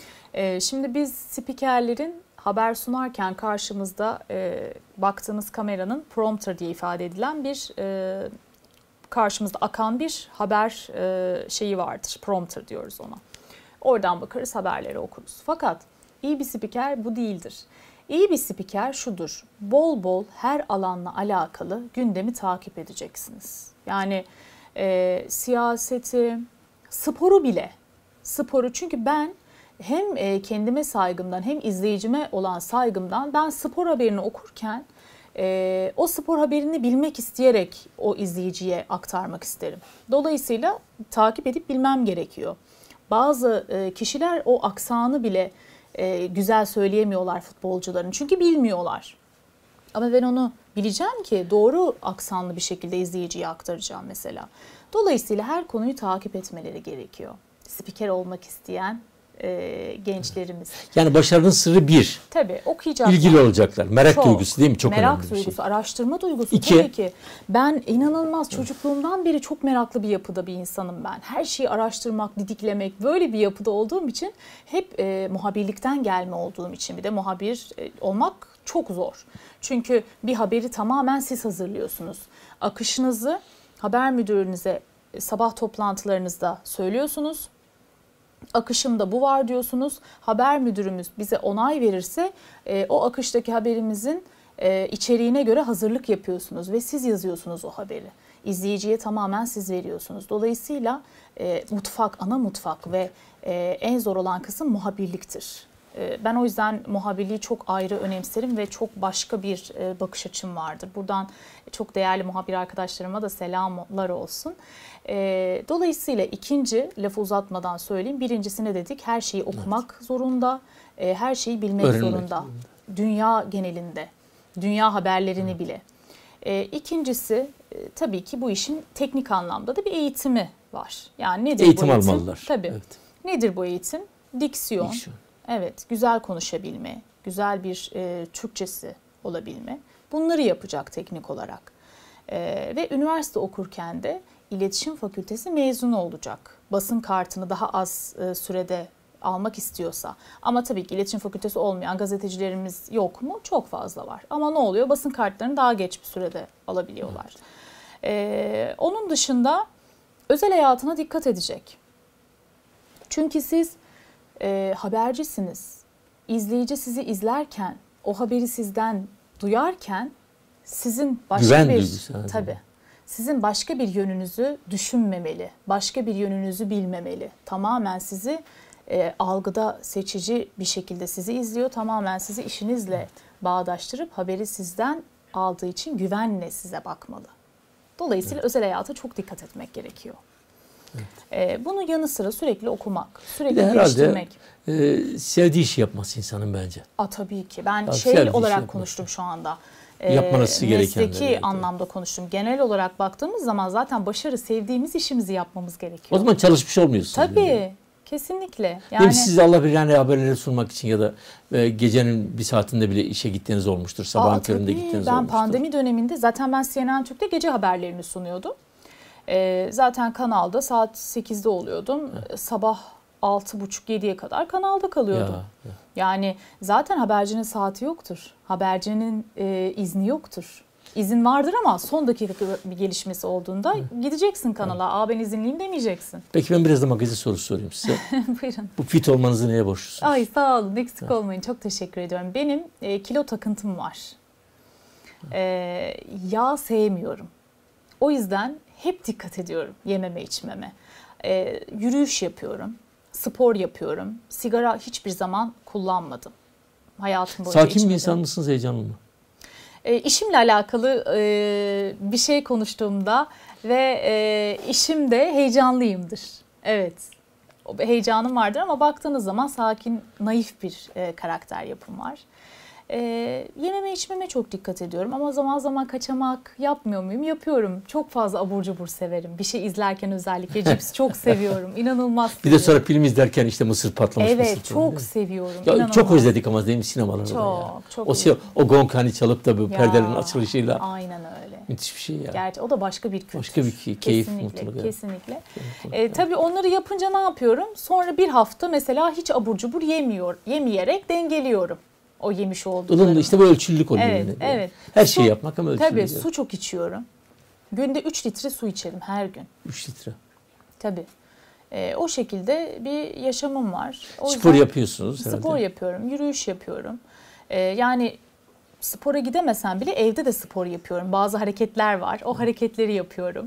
E, şimdi biz spikerlerin haber sunarken karşımızda e, baktığımız kameranın prompter diye ifade edilen bir e, karşımızda akan bir haber e, şeyi vardır. Prompter diyoruz ona. Oradan bakarız, haberleri okuruz. Fakat iyi bir spiker bu değildir. İyi bir spiker şudur: bol bol her alanla alakalı gündemi takip edeceksiniz. Yani e, siyaseti, sporu bile. Sporu, çünkü ben hem e, kendime saygımdan hem izleyicime olan saygımdan ben spor haberini okurken e, o spor haberini bilmek isteyerek o izleyiciye aktarmak isterim. Dolayısıyla takip edip bilmem gerekiyor. Bazı e, kişiler o aksanı bile e, güzel söyleyemiyorlar futbolcuların, çünkü bilmiyorlar. Ama ben onu bileceğim ki doğru aksanlı bir şekilde izleyiciye aktaracağım mesela. Dolayısıyla her konuyu takip etmeleri gerekiyor. Spiker olmak isteyen e, gençlerimiz. Yani başarının sırrı bir. Tabii okuyacaklar. İlgili olacaklar. Merak Çok, duygusu değil mi? Çok merak önemli bir duygusu, şey. araştırma duygusu. İki. Tabii ki. Ben inanılmaz çocukluğumdan beri çok meraklı bir yapıda bir insanım ben. Her şeyi araştırmak, didiklemek, böyle bir yapıda olduğum için, hep e, muhabirlikten gelme olduğum için, bir de muhabir e, olmak çok zor. Çünkü bir haberi tamamen siz hazırlıyorsunuz. Akışınızı haber müdürünüze sabah toplantılarınızda söylüyorsunuz. Akışımda bu var diyorsunuz. Haber müdürümüz bize onay verirse e, o akıştaki haberimizin e, içeriğine göre hazırlık yapıyorsunuz ve siz yazıyorsunuz o haberi. İzleyiciye tamamen siz veriyorsunuz. Dolayısıyla e, mutfak, ana mutfak ve e, en zor olan kısım muhabirliktir. E, ben o yüzden muhabirliği çok ayrı önemserim ve çok başka bir e, bakış açım vardır. Buradan çok değerli muhabir arkadaşlarıma da selamlar olsun. E, dolayısıyla ikinci, lafı uzatmadan söyleyeyim. Birincisi ne dedik? Her şeyi okumak evet. zorunda, e, her şeyi bilmek Öğrenmek zorunda. zorunda. Dünya genelinde, dünya haberlerini evet. bile. E, ikincisi e, tabii ki bu işin teknik anlamda da bir eğitimi var. Yani nedir eğitim bu eğitim? almalılar. Tabii. Evet. Nedir bu eğitim? Diksiyon. Diksiyon. Evet, güzel konuşabilme, güzel bir e, Türkçesi olabilme. Bunları yapacak teknik olarak. E, ve üniversite okurken de iletişim fakültesi mezunu olacak. Basın kartını daha az e, sürede almak istiyorsa. Ama tabii ki iletişim fakültesi olmayan gazetecilerimiz yok mu? Çok fazla var. Ama ne oluyor? Basın kartlarını daha geç bir sürede alabiliyorlar. Evet. E, onun dışında özel hayatına dikkat edecek. Çünkü siz E, habercisiniz. İzleyici sizi izlerken, o haberi sizden duyarken sizin başka Güven bir duygusu, tabii, sizin başka bir yönünüzü düşünmemeli, başka bir yönünüzü bilmemeli. Tamamen sizi e, algıda seçici bir şekilde sizi izliyor. Tamamen sizi işinizle evet. bağdaştırıp haberi sizden aldığı için güvenle size bakmalı. Dolayısıyla evet. özel hayata çok dikkat etmek gerekiyor. Evet. Bunun yanı sıra sürekli okumak, sürekli geliştirmek. E, sevdiği işi yapması insanın bence. A, tabii ki. Ben ya, şey olarak konuştum şu anda. Yapması e, gereken. Mesleki evet. anlamda konuştum. Genel olarak baktığımız zaman zaten başarı sevdiğimiz işimizi yapmamız gerekiyor. O zaman çalışmış olmuyorsunuz. Tabii. Yani. Kesinlikle. Yani siz Allah bilir hani haberleri sunmak için ya da e, gecenin bir saatinde bile işe gittiğiniz olmuştur. Sabahın köründe gittiğiniz ben olmuştur. Ben pandemi döneminde zaten ben C N N Türk'te gece haberlerini sunuyordum. E, zaten kanalda saat sekizde oluyordum. Evet. Sabah altı buçuk yediye kadar kanalda kalıyordum. Ya, ya. Yani zaten habercinin saati yoktur. Habercinin e, izni yoktur. İzin vardır ama son dakika bir gelişmesi olduğunda evet. gideceksin kanala. Aa ben izinliyim demeyeceksin. Peki ben biraz da magazin sorusu sorayım size. Buyurun. Bu fit olmanızı neye borçlusunuz? Ay sağ olun, eksik ha. olmayın. Çok teşekkür ediyorum. Benim e, kilo takıntım var. E, yağ sevmiyorum. O yüzden hep dikkat ediyorum yememe içmeme. E, yürüyüş yapıyorum. Spor yapıyorum. Sigara hiçbir zaman kullanmadım. Hayatım boyunca Sakin içmedim. bir insan mısınız, heyecanlı mı? E, işimle alakalı e, bir şey konuştuğumda ve e, işimde heyecanlıyımdır. Evet. O heyecanım vardır ama baktığınız zaman sakin, naif bir e, karakter yapım var. E, yememe içmeme çok dikkat ediyorum ama zaman zaman kaçamak yapmıyor muyum? Yapıyorum. Çok fazla abur cubur severim. Bir şey izlerken özellikle cips çok seviyorum. İnanılmaz Bir seviyorum. de sonra film izlerken işte mısır patlamış Evet, mısır falan, çok seviyorum. ya çok özledik ama değil mi sinemalarda çok, ya. Çok o, şey, o gong hani çalıp da bu ya, perdelerin açılışıyla. Aynen öyle. Müthiş bir şey ya. Gerçi o da başka bir kültür. Başka bir keyif, kesinlikle, mutluluk. Kesinlikle. Mutluluk, E, tabii onları yapınca ne yapıyorum? Sonra bir hafta mesela hiç abur cubur yemiyor, yemeyerek dengeliyorum o yemiş olduklarımı. İşte bu ölçülülük oluyor. Evet, yani. evet. Her Su, şeyi yapmak ama ölçülü. Tabii su çok içiyorum. Günde üç litre su içerim her gün. üç litre. Tabii. E, o şekilde bir yaşamım var. O Spor yüzden yapıyorsunuz herhalde. Spor yapıyorum, yürüyüş yapıyorum. E, yani spora gidemesem bile evde de spor yapıyorum. Bazı hareketler var. O hareketleri yapıyorum.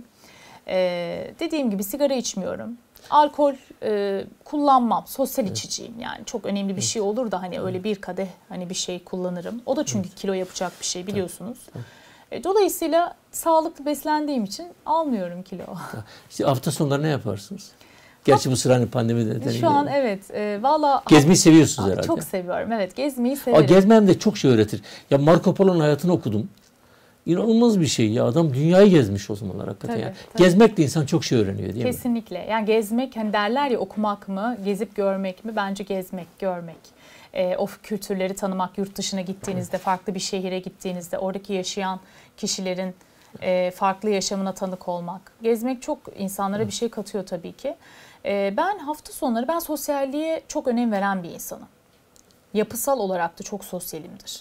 Ee, dediğim gibi sigara içmiyorum. Alkol e, kullanmam. Sosyal evet. içiciyim yani. Çok önemli bir evet. şey olur da hani öyle bir kadeh hani bir şey kullanırım. O da çünkü evet. kilo yapacak bir şey biliyorsunuz. Evet. Evet. Dolayısıyla sağlıklı beslendiğim için almıyorum kilo. İşte hafta sonları ne yaparsınız? Gerçi bu sıra hani pandemi nedeniyle. Şu an evet. E, valla gezmeyi seviyorsunuz herhalde. Çok seviyorum. Evet, gezmeyi severim. Aa, gezmem de çok şey öğretir. Ya Marco Polo'nun hayatını okudum. İnanılmaz bir şey ya. Adam dünyayı gezmiş o zamanlar hakikaten. Tabii, ya. tabii. Gezmek de insan çok şey öğreniyor değil Kesinlikle. mi? Yani gezmek hani derler ya okumak mı, gezip görmek mi? Bence gezmek, görmek. E, o kültürleri tanımak, yurt dışına gittiğinizde, farklı bir şehire gittiğinizde oradaki yaşayan kişilerin e, farklı yaşamına tanık olmak. Gezmek çok insanlara bir şey katıyor tabii ki. E, ben hafta sonları ben sosyalliğe çok önem veren bir insanım. Yapısal olarak da çok sosyalimdir.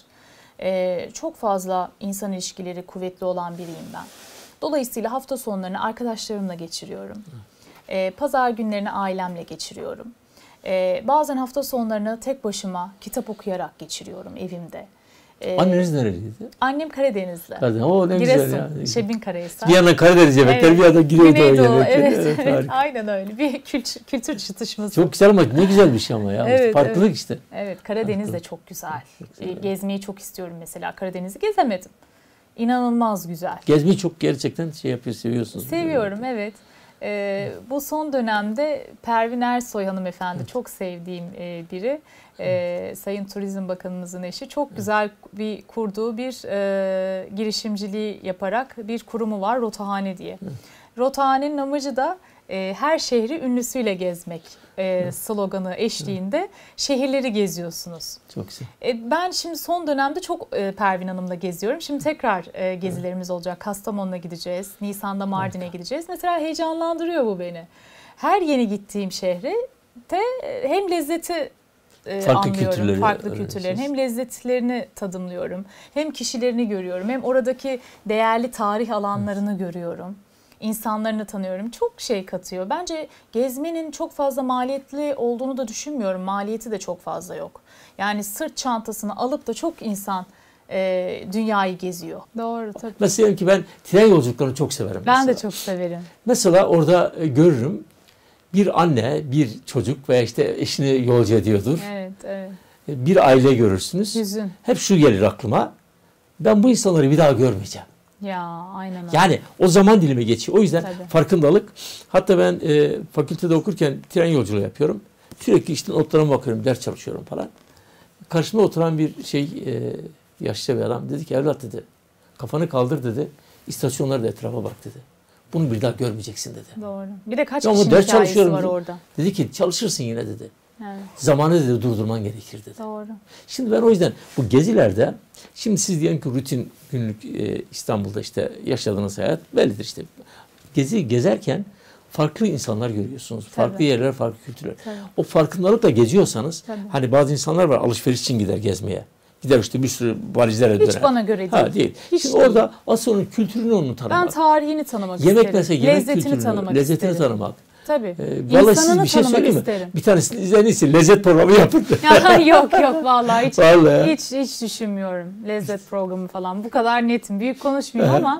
Ee, çok fazla insan ilişkileri kuvvetli olan biriyim ben. Dolayısıyla hafta sonlarını arkadaşlarımla geçiriyorum. Ee, pazar günlerini ailemle geçiriyorum. Ee, bazen hafta sonlarını tek başıma kitap okuyarak geçiriyorum evimde. Ee, Anneniz nereliydi? Annem Karadenizli. Karadeniz. O ne Giresun, güzel ya. Şebin-Karahisar. Bir yandan Karadeniz yemekleri, evet. Bir yandan Güneydoğu, Güneydoğu yemekleri. Evet, evet, evet aynen öyle. Bir kültür, kültür çatışması. Çok güzel ama ne güzel bir şey ama ya. Evet, farklılık evet. işte. Evet, Karadeniz de çok güzel. Çok güzel. Gezmeyi çok istiyorum mesela. Karadeniz'i gezemedim. İnanılmaz güzel. Gezmeyi çok gerçekten şey yapıyor, seviyorsunuz. Seviyorum evet. Ee, bu son dönemde Pervin Ersoy hanımefendi evet. çok sevdiğim e, biri. Ee, Sayın Turizm Bakanımızın eşi. Çok evet. güzel bir kurduğu bir e, girişimciliği yaparak bir kurumu var Rotahane diye. Evet. Rotahane'nin amacı da e, her şehri ünlüsüyle gezmek e, evet. sloganı eşliğinde evet. şehirleri geziyorsunuz. Çok güzel. E, ben şimdi son dönemde çok e, Pervin Hanım'la geziyorum. Şimdi tekrar e, gezilerimiz evet. olacak. Kastamonu'na gideceğiz. Nisan'da Mardin'e evet. gideceğiz. Mesela heyecanlandırıyor bu beni. Her yeni gittiğim şehre de hem lezzeti e, farklı anlıyorum. Kültürleri farklı kültürlerini. Hem lezzetlerini tadımlıyorum. Hem kişilerini görüyorum. Hem oradaki değerli tarih alanlarını evet. görüyorum. İnsanlarını tanıyorum. Çok şey katıyor. Bence gezmenin çok fazla maliyetli olduğunu da düşünmüyorum. Maliyeti de çok fazla yok. Yani sırt çantasını alıp da çok insan e, dünyayı geziyor. Doğru tabii. Mesela ki ben tren yolculuklarını çok severim. Ben mesela. de çok severim. Mesela orada görürüm bir anne, bir çocuk veya işte eşini yolcu ediyordur. Evet, evet. Bir aile görürsünüz. Hüzün. Hep şu gelir aklıma. Ben bu insanları bir daha görmeyeceğim. Ya aynen öyle. Yani o zaman dilime geçiyor. O yüzden Tabii. farkındalık. Hatta ben e, fakültede okurken tren yolculuğu yapıyorum. Sürekli işte notlarıma bakıyorum, ders çalışıyorum falan. Karşımda oturan bir şey e, yaşlı bir adam dedi ki evlat dedi kafanı kaldır dedi. İstasyonlara da etrafa bak dedi. Bunu bir daha görmeyeceksin dedi. Doğru. Bir de kaç ya kişinin ders hikayesi var dedi. orada. Dedi ki çalışırsın yine dedi. Evet. Zamanı dedi durdurman gerekir dedi. Doğru. Şimdi ben o yüzden bu gezilerde şimdi siz diyelim ki rutin günlük e, İstanbul'da işte yaşadığınız hayat bellidir işte. Gezi gezerken farklı insanlar görüyorsunuz. Tabii. Farklı yerler, farklı kültürler. Tabii. O farkındalıkla geziyorsanız Tabii. hani bazı insanlar var alışveriş için gider gezmeye. Gider işte bir sürü valizlere döner. Hiç bana göre değil. Ha, değil. Hiç Şimdi değil. orada asıl onun kültürünü onu tanımak. Ben tarihini tanımak yemek isterim. Mesela, yemek lezzetini kültürünü, tanımak lezzetini isterim. tanımak. Tabii. Ee, vallahi siz bir şey söyleyeyim mi? Isterim. Bir tanesini izlenirse lezzet programı yapın. yok yok vallahi hiç, vallahi. hiç hiç düşünmüyorum. Lezzet programı falan. Bu kadar netim. Büyük konuşmayayım ama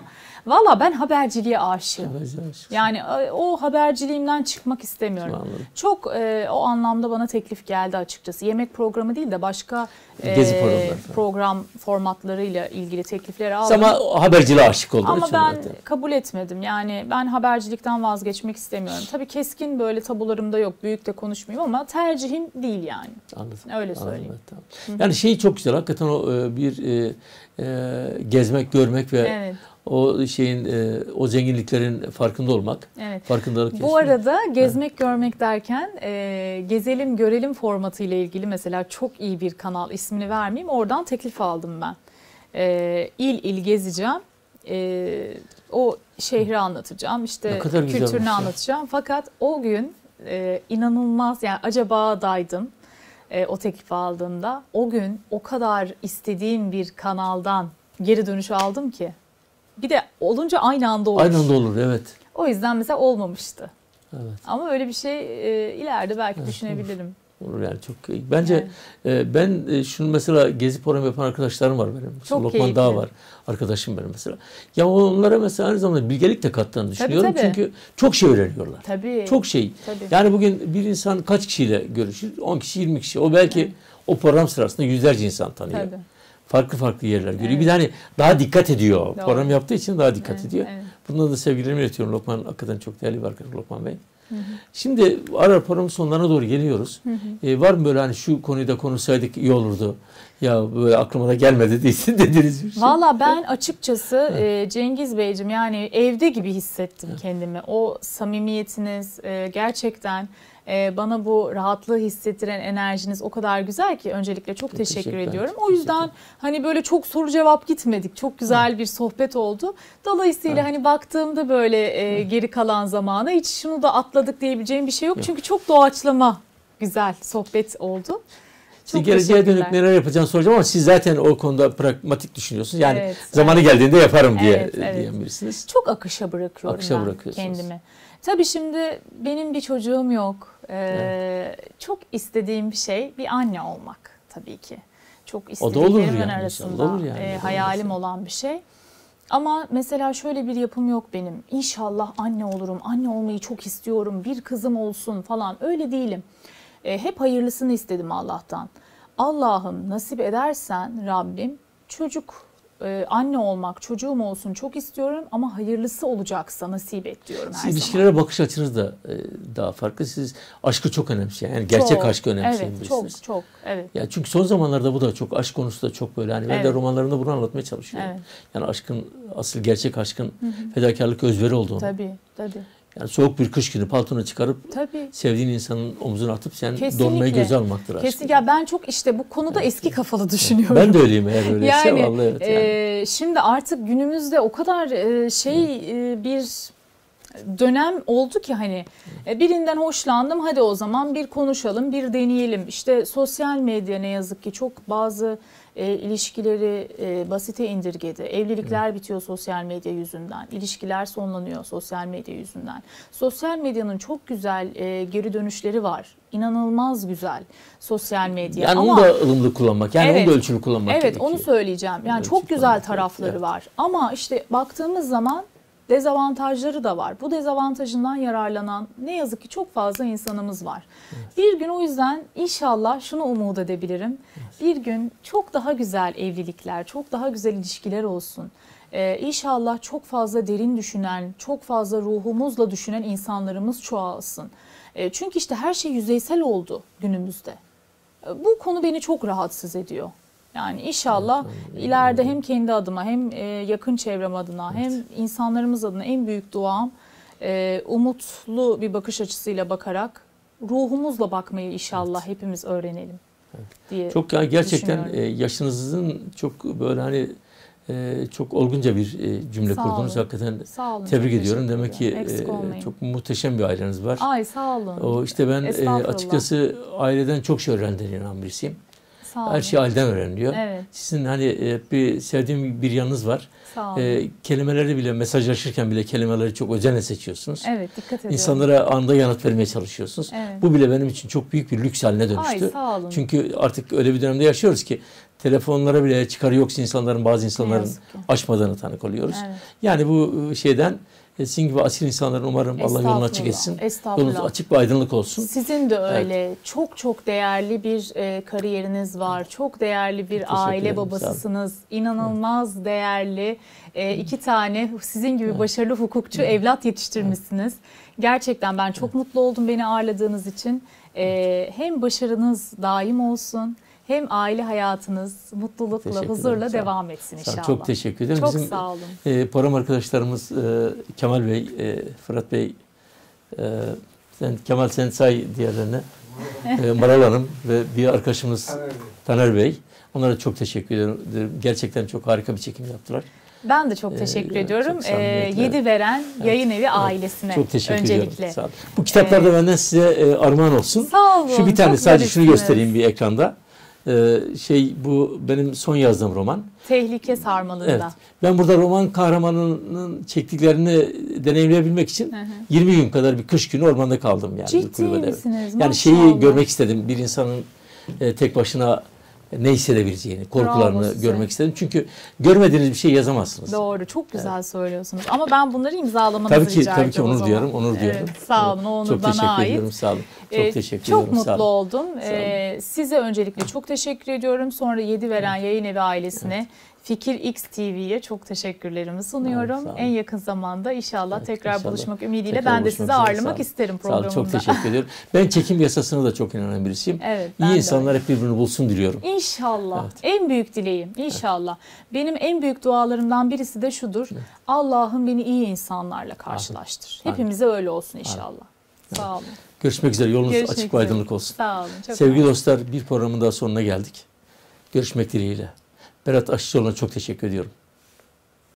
Valla ben haberciliğe aşığım. Haberciliğe aşık. Yani o haberciliğimden çıkmak istemiyorum. Anladım. Çok e, o anlamda bana teklif geldi açıkçası. Yemek programı değil de başka Gezi e, program formatlarıyla ilgili teklifleri aldım. Ama haberciliğe aşık olduğu Ama için. ben zaten. kabul etmedim. Yani ben habercilikten vazgeçmek istemiyorum. Tabii keskin böyle tabularımda yok. Büyük de konuşmayayım ama tercihim değil yani. Anladım. Öyle Anladım, söyleyeyim. evet, tamam. Yani şey çok güzel. Hakikaten o e, bir e, e, gezmek, görmek ve Evet. o şeyin e, o zenginliklerin farkında olmak. Evet. Farkındalık Bu yaşamak. arada gezmek, evet. görmek derken e, gezelim, görelim formatı ile ilgili mesela çok iyi bir kanal, ismini vermeyeyim. Oradan teklif aldım ben. E, il il gezeceğim. E, o şehri anlatacağım. İşte kültürünü anlatacağım. Fakat o gün e, inanılmaz, yani acabadaydım. E, o teklifi aldığımda o gün o kadar istediğim bir kanaldan geri dönüş aldım ki. Bir de olunca aynı anda olur. Aynı anda olur, evet. O yüzden mesela olmamıştı. Evet. Ama öyle bir şey e, ileride belki Evet, düşünebilirim. Olur. olur yani çok iyi. Bence evet. e, ben e, şunu mesela gezi programı yapan arkadaşlarım var benim. Çok Lokman keyifli. Dağ var. Arkadaşım benim mesela. Ya onlara mesela aynı zamanda bilgelik de kattığını düşünüyorum. Tabii, tabii. Çünkü çok şey öğreniyorlar. Tabii. Çok şey. Tabii. Yani bugün bir insan kaç kişiyle görüşür? on kişi, yirmi kişi. O belki evet. o program sırasında yüzlerce insan tanıyor. Tabii. Farklı farklı yerler görüyor. Evet. Bir de hani daha dikkat ediyor. Doğru. Program yaptığı için daha dikkat evet, ediyor. Evet. Bundan da sevgilerimi iletiyorum. Lokman hakikaten çok değerli bir arkadaş Lokman Bey. Hı hı. Şimdi ara programın sonlarına doğru geliyoruz. Hı hı. Ee, var mı böyle hani şu konuyu da konuşsaydık iyi olurdu? Ya böyle aklıma da gelmedi değilsin dediğiniz bir şey. Valla ben açıkçası e, Cengiz Beyciğim yani evde gibi hissettim evet. kendimi. O samimiyetiniz e, gerçekten e, bana bu rahatlığı hissettiren enerjiniz o kadar güzel ki öncelikle çok, çok teşekkür, teşekkür ediyorum. O yüzden hani böyle çok soru cevap gitmedik. Çok güzel evet. bir sohbet oldu. Dolayısıyla evet. hani baktığımda böyle e, evet. geri kalan zamana hiç şunu da atladık diyebileceğim bir şey yok. yok. Çünkü çok doğaçlama güzel sohbet oldu. Siz geleceğe dönük neler yapacağını soracağım ama siz zaten o konuda pragmatik düşünüyorsunuz. Yani evet, zamanı evet. geldiğinde yaparım diye evet, evet. diyen birisiniz. Çok akışa bırakıyorum akışa ben kendimi. Tabii şimdi benim bir çocuğum yok. Ee, evet. Çok istediğim bir şey bir anne olmak tabii ki. Çok istediklerimin yani, arasında olur yani, e, hayalim olan bir şey. Ama mesela şöyle bir yapım yok benim. İnşallah anne olurum, anne olmayı çok istiyorum, bir kızım olsun falan öyle değilim. E, hep hayırlısını istedim Allah'tan. Allah'ım nasip edersen Rabbim çocuk, e, anne olmak, çocuğum olsun çok istiyorum ama hayırlısı olacaksa nasip et diyorum her Siz ilişkilere zaman. Bakış açınız da e, daha farklı. Siz aşkı çok önemseyen, yani gerçek çok, aşkı önemseyen evet, birisiniz. Çok çok evet. Ya çünkü son zamanlarda bu da çok aşk konusu da çok böyle hani ben evet. de romanlarımda bunu anlatmaya çalışıyorum. Evet. Yani aşkın asıl gerçek aşkın hı hı. fedakarlık, özveri olduğunu. Tabii tabii. Yani soğuk bir kış günü paltonu çıkarıp Tabii. sevdiğin insanın omzuna atıp sen Kesinlikle. donmayı göze almaktır aşk. Kesinlikle. Ya ben çok işte bu konuda evet. eski kafalı düşünüyorum. Ben de öyleyim eğer öyleyse yani, vallahi evet. Yani. E, şimdi artık günümüzde o kadar e, şey e, bir dönem oldu ki hani e, birinden hoşlandım hadi o zaman bir konuşalım, bir deneyelim. İşte sosyal medya ne yazık ki çok bazı E, ilişkileri e, basite indirgedi. Evlilikler bitiyor sosyal medya yüzünden. İlişkiler sonlanıyor sosyal medya yüzünden. Sosyal medyanın çok güzel e, geri dönüşleri var. İnanılmaz güzel sosyal medya. Yani ama, onu da ılımlı kullanmak. Yani evet, onu da ölçülü kullanmak evet, gerekiyor. Evet onu söyleyeceğim. Yani ölçülü çok güzel tarafları evet. var. Ama işte baktığımız zaman dezavantajları da var. Bu dezavantajından yararlanan ne yazık ki çok fazla insanımız var. Evet. Bir gün o yüzden inşallah şunu umut edebilirim. Evet. Bir gün çok daha güzel evlilikler, çok daha güzel ilişkiler olsun. Ee, İnşallah çok fazla derin düşünen, çok fazla ruhumuzla düşünen insanlarımız çoğalsın. Ee, çünkü işte her şey yüzeysel oldu günümüzde. Ee, bu konu beni çok rahatsız ediyor. Yani inşallah evet, ileride hem kendi adıma hem yakın çevrem adına evet. hem insanlarımız adına en büyük duam umutlu bir bakış açısıyla bakarak ruhumuzla bakmayı inşallah evet. hepimiz öğrenelim evet. diye çok yani gerçekten yaşınızın çok böyle hani çok olgunca bir cümle sağ kurdunuz. Olun. Hakikaten sağ olun, tebrik ediyorum. Demek ki çok muhteşem bir aileniz var. Ay sağ olun. O işte ben açıkçası aileden çok şey öğrendiğine inanan birisiyim. Sağ olun. Her şey aileden öğreniliyor. Evet. Sizin hani e, bir sevdiğim bir yanınız var. Sağ olun. E, kelimeleri bile, mesajlaşırken bile kelimeleri çok özenle seçiyorsunuz. Evet, dikkat ediyorum. İnsanlara anında yanıt vermeye çalışıyorsunuz. Evet. Bu bile benim için çok büyük bir lüks haline dönüştü. Ay, sağ olun. Çünkü artık öyle bir dönemde yaşıyoruz ki telefonlara bile çıkarı yoksa insanların, bazı insanların yazık ki. açmadığını tanık oluyoruz. Evet. Yani bu şeyden e, sizin gibi asil insanların umarım Allah yolunu açık etsin. Estağfurullah. Yolunuz açık ve aydınlık olsun. Sizin de öyle. Çok çok değerli bir e, kariyeriniz var. Çok değerli bir Teşekkür aile ederim, babasısınız. İnanılmaz değerli e, iki tane sizin gibi başarılı hukukçu evlat yetiştirmişsiniz. Gerçekten ben çok mutlu oldum beni ağırladığınız için. E, hem başarınız daim olsun, hem aile hayatınız mutlulukla, Teşekkür ederim, huzurla sağ olun. devam etsin Sağ olun, inşallah. çok teşekkür ederim. Çok Bizim, sağ olun. E, program arkadaşlarımız e, Kemal Bey, e, Fırat Bey, e, sen, Kemal sen say diğerlerine. e, Maral Hanım ve bir arkadaşımız Taner Bey. Onlara çok teşekkür ederim. Gerçekten çok harika bir çekim yaptılar. Ben de çok teşekkür Ee, ediyorum. çok Ee, samimiyetle. Yedi Veren Yayın Evi Evet. ailesine Çok teşekkür öncelikle. ediyorum. Sağ olun. Bu kitaplar da benden size e, armağan olsun. Sağ olun. Şu bir tane çok sadece şunu zarifsiniz. göstereyim bir ekranda. Ee, şey bu benim son yazdığım roman. Tehlike sarmalında. Evet. Ben burada roman kahramanının çektiklerini deneyimleyebilmek için Hı hı. yirmi gün kadar bir kış günü ormanda kaldım yani. bir Ciddi kulübede. misiniz? Yani şeyi Maşallah. görmek istedim. Bir insanın e, tek başına ne hissedebileceğini, korkularını Bravo size. görmek istedim. Çünkü görmediğiniz bir şey yazamazsınız. Doğru. Çok güzel söylüyorsunuz. Ama ben bunları imzalamanızı Tabii ki, rica tabii ki edeceğim o onur zaman. duyarım, onur duyarım. Evet, sağ olun. O onur Çok bana teşekkür ait. ediyorum, sağ olun. Çok Ee, teşekkür çok ediyorum, sağ mutlu olun. oldum. Ee, size öncelikle çok teşekkür ediyorum. Sonra Yedi Veren Yayın Evi ailesine, Fikir X T V'ye çok teşekkürlerimi sunuyorum. Sağ olun. En yakın zamanda inşallah Evet, tekrar inşallah. buluşmak ümidiyle Tekrar ben de buluşmak sizi üzere, sağ ağırlamak olun. isterim Sağ olun, programımda. çok teşekkür ediyorum. Ben çekim yasasına da çok inanan birisiyim. Evet, ben İyi de insanlar öyle. hep birbirini bulsun diliyorum. İnşallah. Evet. En büyük dileğim inşallah. Benim en büyük dualarımdan birisi de şudur. Allah'ım beni iyi insanlarla karşılaştır. Amin. Hepimize öyle olsun inşallah. Sağ olun. Görüşmek üzere. Yolunuz Görüşmek açık ve üzere. aydınlık olsun. Sağ olun. Çok Sevgili sağ olun. dostlar, bir programın daha sonuna geldik. Görüşmek dileğiyle. Berat Aşçıoğlu'na çok teşekkür ediyorum.